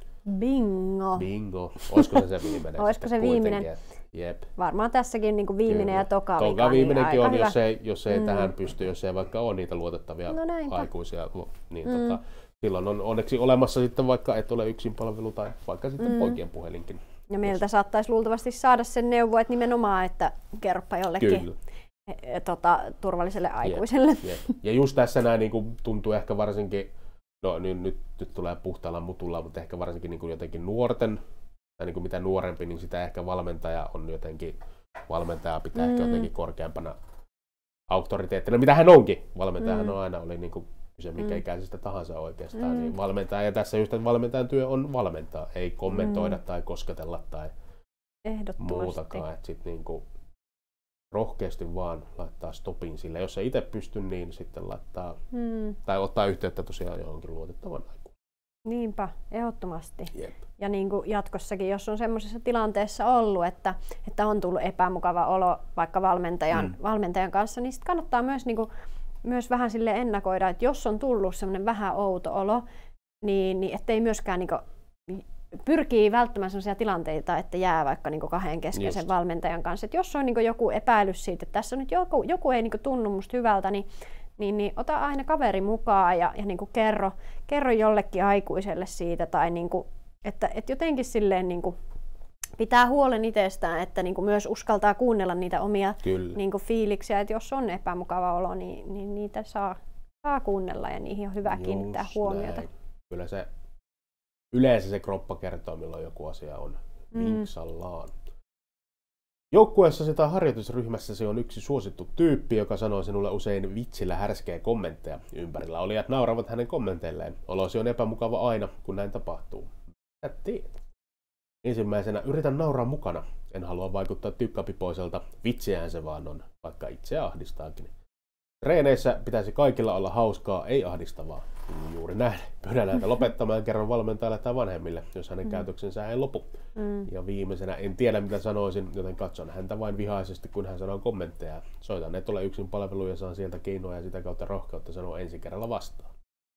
Bingo! Bingo. Olisiko se se viimeinen? Olisiko se viimeinen? Jep. Varmaan tässäkin niin kuin viimeinen Kyllä. ja toka vika. Toka viimeinenkin niin on, hyvä. jos ei, jos ei mm. tähän pysty, jos ei vaikka ole niitä luotettavia no aikuisia. Niin mm. tota, silloin on onneksi olemassa sitten vaikka et ole yksin palvelu tai vaikka sitten mm. poikien puhelinkin. Ja meiltä jos... saattaisi luultavasti saada sen neuvo, että nimenomaan, että kerropa jollekin Kyllä. Tota, turvalliselle aikuiselle. Jep. Jep. Ja just tässä näin niin kuin tuntuu ehkä varsinkin, no nyt, nyt, nyt tulee puhtaalla mutulla, mutta ehkä varsinkin niin kuin jotenkin nuorten, tai niin kuin mitä nuorempi, niin sitä ehkä valmentaja on jotenkin, valmentaja pitää mm. ehkä jotenkin korkeampana auktoriteettina, mitä hän onkin. Valmentajahan mm. on aina oli niin kuin kyse minkä mm. ikäisestä tahansa oikeastaan, mm. niin valmentaja, ja tässä just, että valmentajan työ on valmentaa, ei kommentoida mm. tai kosketella tai muutakaan. Että sit niin kuin rohkeasti vaan laittaa stopin sille. Jos ei itse pysty, niin sitten laittaa, hmm. tai ottaa yhteyttä tosiaan johonkin luotettavan aikuun. Niinpä, ehdottomasti. Jep. Ja niin kuin jatkossakin, jos on semmoisessa tilanteessa ollut, että, että on tullut epämukava olo vaikka valmentajan, hmm. valmentajan kanssa, niin sitten kannattaa myös, niin kuin, myös vähän sille ennakoida, että jos on tullut semmoinen vähän outo olo, niin, niin ettei myöskään niin kuin, pyrkii välttämään sellaisia tilanteita, että jää vaikka niin kahden keskeisen Just. valmentajan kanssa. Et jos on niin joku epäilys siitä, että tässä nyt joku, joku ei niin tunnu musta hyvältä, niin, niin, niin ota aina kaveri mukaan ja, ja niin kerro, kerro jollekin aikuiselle siitä. Tai niin kuin, että, että jotenkin silleen niin pitää huolen itsestään, että niin myös uskaltaa kuunnella niitä omia niin fiiliksiä. Että jos on epämukava olo, niin, niin niitä saa, saa kuunnella ja niihin on hyvä Just kiinnittää huomiota. Näin. Kyllä se Yleensä se kroppa kertoo, milloin joku asia on vinksallaan. Mm. Joukkueessasi tai harjoitusryhmässäsi on yksi suosittu tyyppi, joka sanoo sinulle usein vitsillä härskejä kommentteja. Ympärillä olijat nauravat hänen kommenteilleen. Olosi on epämukava aina, kun näin tapahtuu. Mitä teet? Ensimmäisenä yritän nauraa mukana. En halua vaikuttaa tykkäpipoiselta. Vitsiähän se vaan on, vaikka itseä ahdistaakin. Treeneissä pitäisi kaikilla olla hauskaa, ei ahdistavaa. Juuri näin. Pyydän näitä lopettamaan kerran valmentajalle tai vanhemmille, jos hänen mm. käytöksensä ei lopu. Mm. Ja viimeisenä en tiedä mitä sanoisin, joten katson häntä vain vihaisesti, kun hän sanoo kommentteja. Soitan et ole yksin palvelu ja saan sieltä keinoja ja sitä kautta rohkeutta sanoa ensi kerralla vastaan.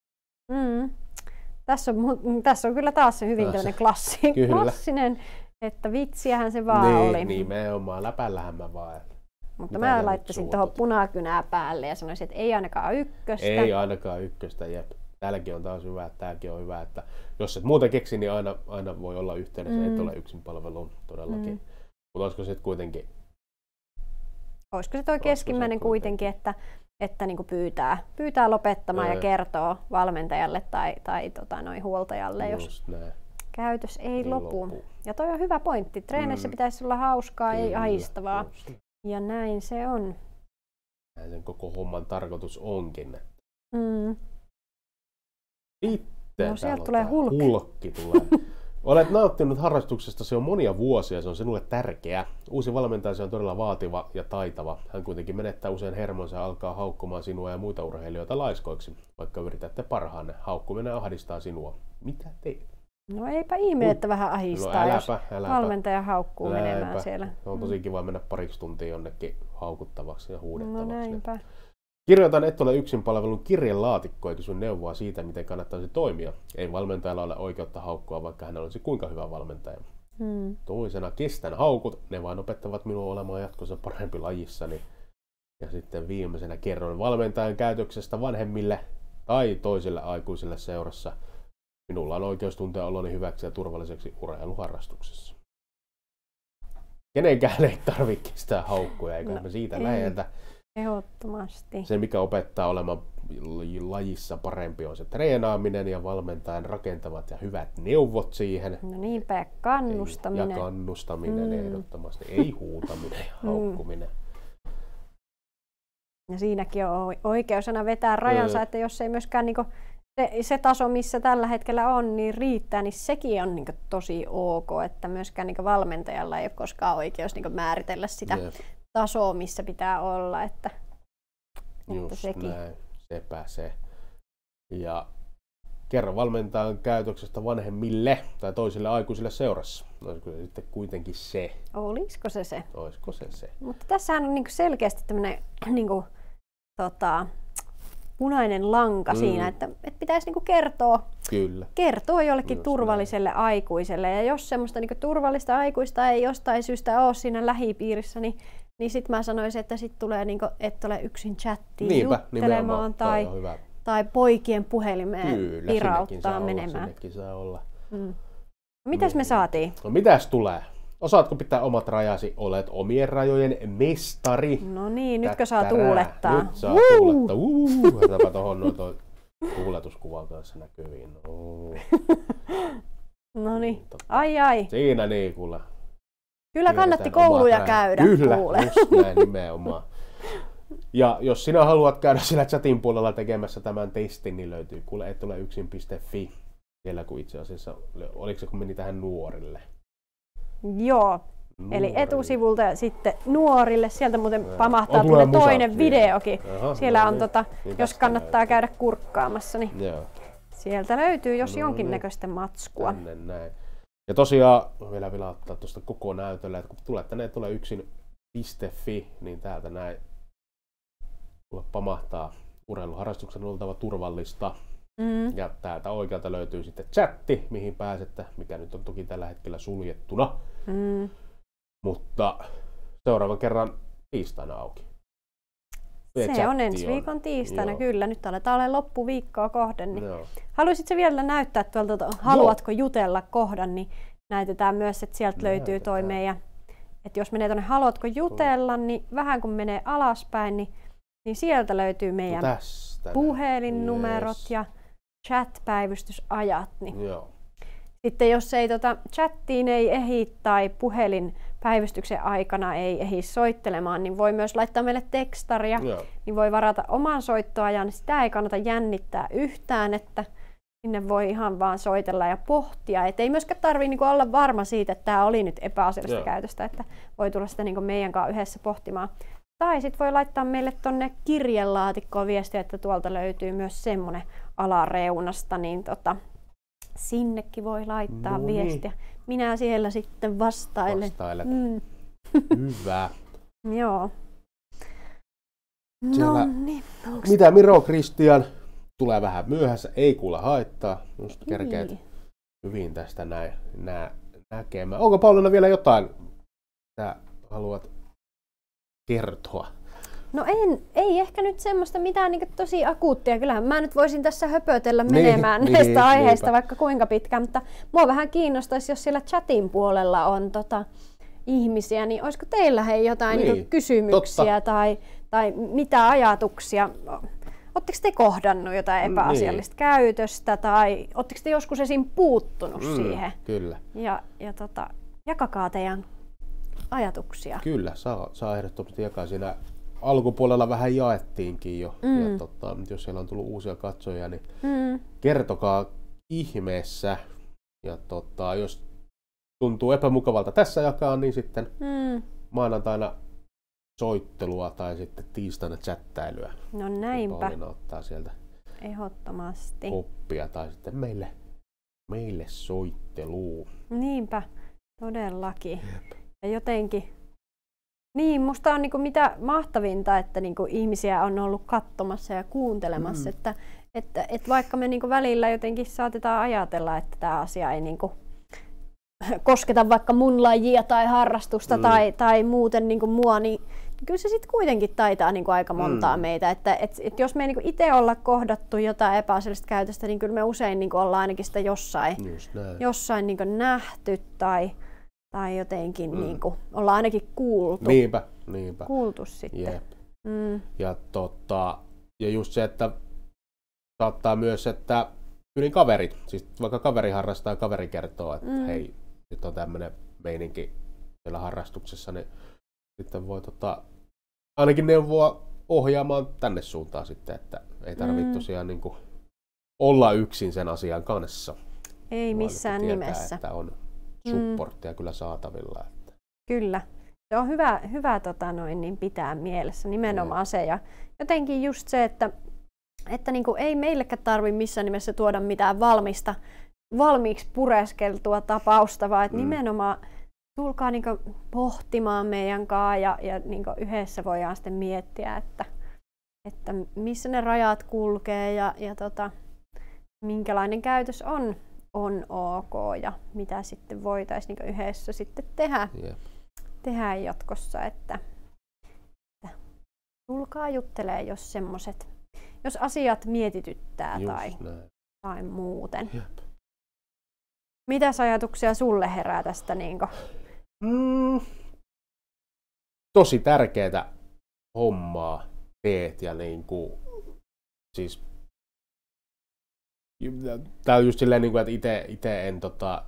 Mm. Tässä, on, tässä on kyllä taas se hyvin tämmöinen klassi, klassinen, että vitsiähän se vaan niin, oli. Nimenomaan, läpällähän mä vaan. Mutta mitä mä laittaisin tuohon punakynää päälle ja sanoisin, että ei ainakaan ykköstä. Ei ainakaan ykköstä, jep. Täälläkin on taas hyvä, että tämäkin on hyvä, että jos et muuta keksi, niin aina, aina voi olla yhteydessä, mm. et ole yksin palveluun todellakin. Mm. Mutta olisiko se kuitenkin? Olisiko se toi keskimmäinen kuitenkin, että, että niinku pyytää, pyytää lopettamaan ei. ja kertoo valmentajalle tai, tai tota, noin huoltajalle, Just jos näin. käytös ei, ei lopu. lopu. Ja toi on hyvä pointti. Treeneissä mm. pitäisi olla hauskaa, Kyllä. ei ahdistavaa. Just. Ja näin se on. Näin sen koko homman tarkoitus onkin. Mm. Sitten no, sieltä tulee hulkki. hulkki tulee. Olet nauttinut harrastuksesta se on monia vuosia, se on sinulle tärkeä. Uusi valmentaja on todella vaativa ja taitava. Hän kuitenkin menettää usein hermonsa ja alkaa haukkumaan sinua ja muita urheilijoita laiskoiksi. Vaikka yritätte parhaanne, haukkuminen ahdistaa sinua. Mitä teet? No eipä ihme, että vähän ahdistaa, no, äläpä, jos äläpä. valmentaja haukkuu Äläpä. menemään siellä. Se on tosi kiva mennä pariksi tuntia jonnekin haukuttavaksi ja huudettavaksi. No näinpä. Kirjoitan et ole yksin palvelun kirjelaatikko eikä sun neuvoa siitä, miten kannattaisi toimia. Ei valmentajalla ole oikeutta haukkua, vaikka hän olisi kuinka hyvä valmentaja. Hmm. Toisena kestän haukut, ne vaan opettavat minua olemaan jatkossa parempi lajissani. Ja sitten viimeisenä kerron valmentajan käytöksestä vanhemmille tai toisille aikuisille seurassa. Minulla on oikeus tuntea oloni hyväksi ja turvalliseksi urheiluharrastuksessa. Kenenkään ei tarvitse kestää haukkuja, eikä no, me siitä ei. lähdetä. Ehdottomasti. Se, mikä opettaa olemaan lajissa parempi on se treenaaminen ja valmentajan rakentavat ja hyvät neuvot siihen. No niinpä, kannustaminen. Ja kannustaminen mm. ehdottomasti, ei huutaminen ja haukkuminen. Ja siinäkin on oikeus aina vetää rajansa, mm. että jos ei myöskään niinku se, se taso, missä tällä hetkellä on, niin riittää, niin sekin on niinku tosi ok, että myöskään niinku valmentajalla ei ole koskaan oikeus niinku määritellä sitä Jep. tasoa, missä pitää olla. Että, Just että sekin. näin, sepä se. Ja kerro valmentajan käytöksestä vanhemmille tai toisille aikuisille seurassa. Olisiko se sitten kuitenkin se? Olisiko se se? Olisiko se se? Mutta tässähän on niinku selkeästi tämmöinen niinku, tota, punainen lanka mm. siinä, että, että pitäisi niinku kertoa, Kyllä. kertoa jollekin Just turvalliselle näin. aikuiselle. Ja jos semmoista niinku turvallista aikuista ei jostain syystä ole siinä lähipiirissä, niin, niin sitten mä sanoisin, että sit tulee, niinku, et ole yksin chattiin Niinpä, juttelemaan tai, tai poikien puhelimeen Kyllä, pirauttaa olla, menemään. Saa olla. Mm. Mitäs niin. me saatiin? No mitäs tulee? Osaatko pitää omat rajasi? Olet omien rajojen mestari. No niin, nytkö saa tuulettaa? Nyt saa Woo! tuulettaa. Uh, Otapa tuohon noin toi tuuletuskuvan kanssa näkyviin. No, no niin, ai ai. Siinä niin kuule. Kyllä kannatti kouluja käydä. Kyllä, kuule. just näin nimenomaan. Ja jos sinä haluat käydä sillä chatin puolella tekemässä tämän testin, niin löytyy kuule et ole yksin piste fi. Siellä kun itse asiassa, oliko se kun meni tähän nuorille? Joo, nuorille. Eli etusivulta ja sitten nuorille. Sieltä muuten ja. pamahtaa tulee toinen videokin. Aha, siellä no on, niin. tota, niin jos kannattaa näyttää. käydä kurkkaamassa, niin Joo. sieltä löytyy jos no, jonkinnäköistä niin. matskua. Tänne näin. Ja tosiaan vielä vilauttaa tuosta koko näytöllä, että kun tulee tänne et ole yksin piste fi, niin täältä näin pamahtaa urheiluharrastuksen oltava turvallista. Mm. Ja täältä oikealta löytyy sitten chatti, mihin pääsette, mikä nyt on toki tällä hetkellä suljettuna. Mm. Mutta seuraavan kerran tiistaina auki. Se chatti on ensi viikon tiistaina, Joo. kyllä. Nyt aletaan olla loppuviikkoa kohden. Niin haluaisitko vielä näyttää tuolta, haluatko Joo. jutella kohdan, niin näytetään myös, että sieltä näytetään. löytyy toi meidän, että jos menee tuonne haluatko jutella, niin vähän kun menee alaspäin, niin, niin sieltä löytyy meidän no puhelinnumerot yes. ja chat-päivystysajat. Niin. Joo. Sitten jos ei tota, chattiin ei ehdi tai puhelinpäivystyksen aikana ei ehdi soittelemaan, niin voi myös laittaa meille tekstaria. Joo. Niin voi varata oman soittoajan, niin sitä ei kannata jännittää yhtään, että sinne voi ihan vaan soitella ja pohtia. Et ei myöskään tarvitse niinku olla varma siitä, että tämä oli nyt epäasiallista Joo. käytöstä, että voi tulla sitä niinku meidän kanssa yhdessä pohtimaan. Tai sitten voi laittaa meille tuonne kirjelaatikkoon viestiä, että tuolta löytyy myös semmoinen alareunasta, niin tota, sinnekin voi laittaa no niin. viestiä. Minä siellä sitten vastailen. Vastailet. Mm. Hyvä. Joo. Siellä, no niin. Mitä Miro Kristian? Tulee vähän myöhässä, ei kuule haittaa. Just kerkeet niin. hyvin tästä näin, nä, näkemään. Onko Pauliina vielä jotain, mitä haluat kertoa? No en, ei ehkä nyt semmoista mitään niin tosi akuuttia. Kyllähän mä nyt voisin tässä höpötellä menemään niin, näistä niin, aiheista niinpä. vaikka kuinka pitkään, mutta mua vähän kiinnostaisi, jos siellä chatin puolella on tota, ihmisiä, niin olisiko teillä hei jotain niin, niin kysymyksiä tai, tai mitä ajatuksia? Oletteko te kohdannut jotain epäasiallista niin. käytöstä tai oletteko te joskus esim. puuttunut mm, siihen? Kyllä. Ja, ja tota, jakakaa teidän ajatuksia. Kyllä, saa, saa ehdottomasti jakaa. Siinä alkupuolella vähän jaettiinkin jo. Mm. Ja tota, jos siellä on tullut uusia katsojia, niin mm. kertokaa ihmeessä. Ja tota, jos tuntuu epämukavalta tässä jakaa, niin sitten mm. maanantaina soittelua tai sitten tiistaina chattailyä. No näinpä. Pauliina ottaa sieltä ehdottomasti oppia tai sitten meille, meille soittelua. Niinpä, todellakin. Jep. Ja jotenkin, niin musta on niinku mitä mahtavinta, että niinku ihmisiä on ollut katsomassa ja kuuntelemassa, mm. että, että, että vaikka me niinku välillä jotenkin saatetaan ajatella, että tämä asia ei niinku kosketa vaikka mun lajia tai harrastusta mm. tai, tai muuten niinku mua, niin kyllä se sitten kuitenkin taitaa niinku aika montaa mm. meitä. Että et, et jos me ei niinku itse olla kohdattu jotain epäasiallista käytöstä, niin kyllä me usein niinku ollaan ainakin sitä jossain, jossain niinku nähty tai, tai jotenkin mm. niinku, ollaan ainakin kuultu. Niinpä, niinpä. Kuultu sitten. Jep. Mm. Ja, tota, ja just se, että saattaa myös, että yli kaverit, siis vaikka kaveri harrastaa ja kaveri kertoo, että mm. hei, nyt on tämmöinen meininki siellä harrastuksessa, niin sitten voi tota, ainakin neuvoa ohjaamaan tänne suuntaan sitten, että ei tarvitse mm. tosiaan niin kuin olla yksin sen asian kanssa. Ei missään tietää, nimessä. Että on supporttia mm. kyllä saatavilla. Että. Kyllä. Se on hyvä, hyvä tota noin, niin pitää mielessä nimenomaan mm. se. Ja jotenkin just se, että, että niin kuin ei meillekään tarvitse missään nimessä tuoda mitään valmista, valmiiksi pureskeltua tapausta, vaan että mm. nimenomaan tulkaa niin kuin pohtimaan meidän kanssa ja, ja niin kuin yhdessä voidaan sitten miettiä, että, että missä ne rajat kulkee ja, ja tota, minkälainen käytös on, on ok ja mitä sitten voitaisiin niin kuin yhdessä sitten tehdä, yeah. tehdä jatkossa. Että, että tulkaa juttelee, jos semmoset, jos asiat mietityttää tai, tai muuten. Yep. Mitäs ajatuksia sulle herää tästä? Niin kuin? Mm, tosi tärkeää hommaa teet ja niin kuin, siis tää on just silleen, niin kuin, että ite, ite en tota,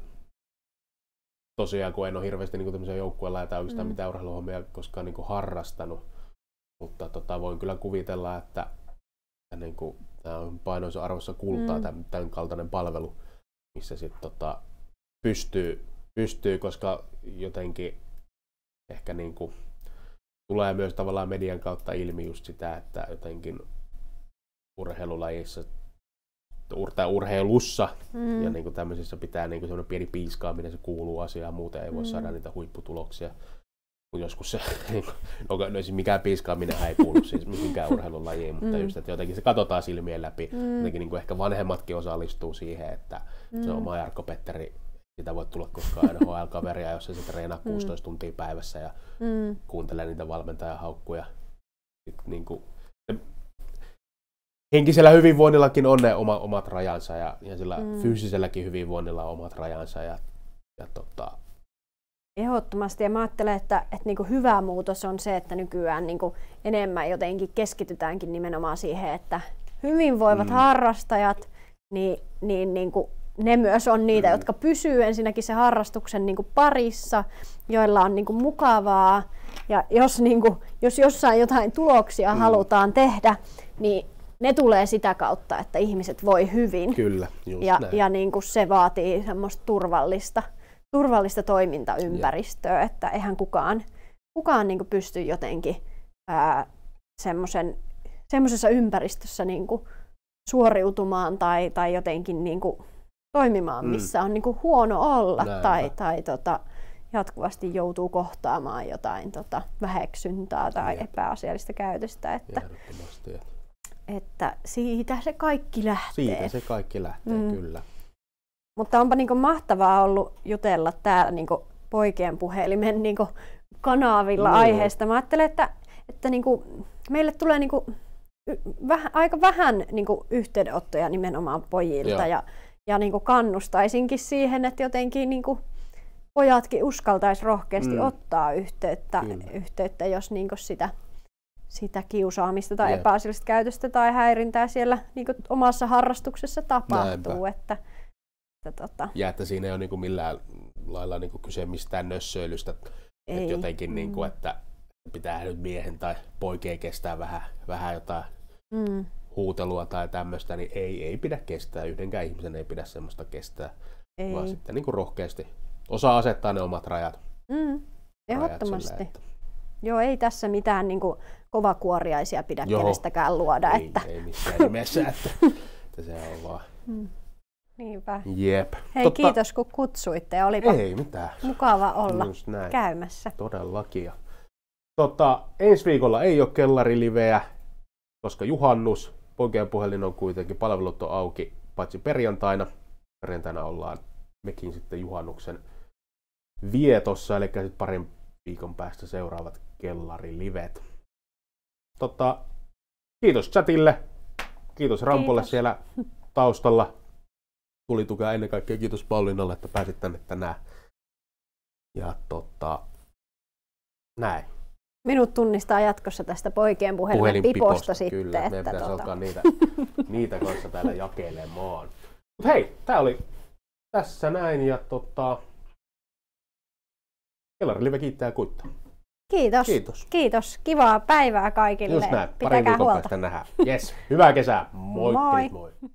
tosiaan kun en ole hirveästi niin kuin tämmöisiä joukkueella tai oikeastaan mm. mitään urheiluhommia koskaan niin kuin harrastanut, mutta tota, voin kyllä kuvitella, että, että niin kuin, tämä on painoisen arvossa kultaa mm. tämän, tämän kaltainen palvelu, missä sitten tota, pystyy Pystyy, koska jotenkin ehkä niin kuin tulee myös tavallaan median kautta ilmi just sitä, että jotenkin urheilulajissa tai urheilussa mm. ja niin kuin tämmöisissä pitää niin kuin semmoinen pieni piiskaaminen, se kuuluu asiaan, muuten ei voi mm. saada niitä huipputuloksia. Kun joskus se, no, no siis mikään piiskaaminen ei kuulu siis mihinkään urheilulajiin, mutta mm. just, että jotenkin se katsotaan silmien läpi. Mm. Jotenkin niin kuin ehkä vanhemmatkin osallistuu siihen, että mm. se oma Jarkko-Petteri, sitä voi tulla koskaan N H L-kaveria, jos se treenaa kuusitoista mm. tuntia päivässä ja mm. kuuntelee niitä valmentajahaukkuja. Niin kuin, henkisellä hyvinvoinnillakin on ne oma, omat rajansa ja, ja sillä mm. fyysiselläkin hyvinvoinnilla on omat rajansa. Ja, ja tota... Ehdottomasti. Ja mä ajattelen, että, että niin kuin hyvä muutos on se, että nykyään niin kuin enemmän jotenkin keskitytäänkin nimenomaan siihen, että hyvinvoivat mm. harrastajat, niin, niin, niin kuin ne myös on niitä, mm. jotka pysyy ensinnäkin sen harrastuksen niin kuin parissa, joilla on niin kuin mukavaa. Ja jos, niin kuin, jos jossain jotain tuloksia mm. halutaan tehdä, niin ne tulee sitä kautta, että ihmiset voi hyvin. Kyllä, just ja, näin. ja niin kuin se vaatii semmoista turvallista, turvallista toimintaympäristöä, ja. Että eihän kukaan, kukaan niin kuin pysty jotenkin ää, semmoisessa ympäristössä niin kuin suoriutumaan tai, tai jotenkin niin kuin toimimaan, missä on niin kuin huono olla Näinpä. tai, tai tota, jatkuvasti joutuu kohtaamaan jotain tota, väheksyntää tai Jep. epäasiallista käytöstä. Että, että siitä se kaikki lähtee. Siitä se kaikki lähtee, mm. kyllä. Mutta onpa niin kuin mahtavaa ollut jutella täällä niin kuin poikien puhelimen niin kuin kanavilla no. aiheesta. Mä ajattelen, että, että niin kuin meille tulee niin kuin väh, aika vähän niin kuin yhteydenottoja nimenomaan pojilta. Ja, ja niin kuin kannustaisinkin siihen, että jotenkin niin kuin pojatkin uskaltaisi rohkeasti mm. ottaa yhteyttä, yhteyttä jos niin kuin sitä, sitä kiusaamista tai Jep. epäasiallista käytöstä tai häirintää siellä niin kuin omassa harrastuksessa tapahtuu. Että, että, tota... Ja että siinä ei ole niin kuin millään lailla niin kuin kyse mistään nössöilystä, että jotenkin, mm. niin kuin, että pitää nyt miehen tai poikien kestää vähän, vähän jotain mm. huutelua tai tämmöistä, niin ei, ei pidä kestää. Yhdenkään ihmisen ei pidä semmoista kestää, ei. vaan sitten niin kuin rohkeasti osaa asettaa ne omat rajat. Mm. Ehdottomasti. Rajat sille, että... Joo, ei tässä mitään niin kuin kovakuoriaisia pidä Joo. kenestäkään luoda. Ei, että... ei missään nimessä, että, että se on vaan... Mm. Niinpä. Jep. Hei, Totta... kiitos kun kutsuitte. Olipa ei mitään. mukava olla käymässä. Todellakin. Tota, ensi viikolla ei ole kellariliveä, koska juhannus. Poikien puhelin on kuitenkin, palvelut on auki, paitsi perjantaina. Perjantaina ollaan mekin sitten juhannuksen vietossa, eli sitten parin viikon päästä seuraavat kellarilivet. Tota, kiitos chatille, kiitos Rampolle kiitos. Siellä taustalla. Tuli tukea ennen kaikkea, kiitos Pauliinalle, että pääsit tänne tänään. Ja tota, näin. Minut tunnistaa jatkossa tästä poikien puhelimen piposta sitten. Kyllä, että meidän pitäisi tota... alkaa niitä, niitä kanssa täällä jakelemaan. Mut hei, tää oli tässä näin ja tota... Kellarilive kiittää ja kuittaa. Kiitos. Kiitos. Kiitos. Kivaa päivää kaikille. Just näin. Pari Pitäkää viikon huolta. päästä nähdään. Yes. Hyvää kesää. Moikkelit, Moi. moi.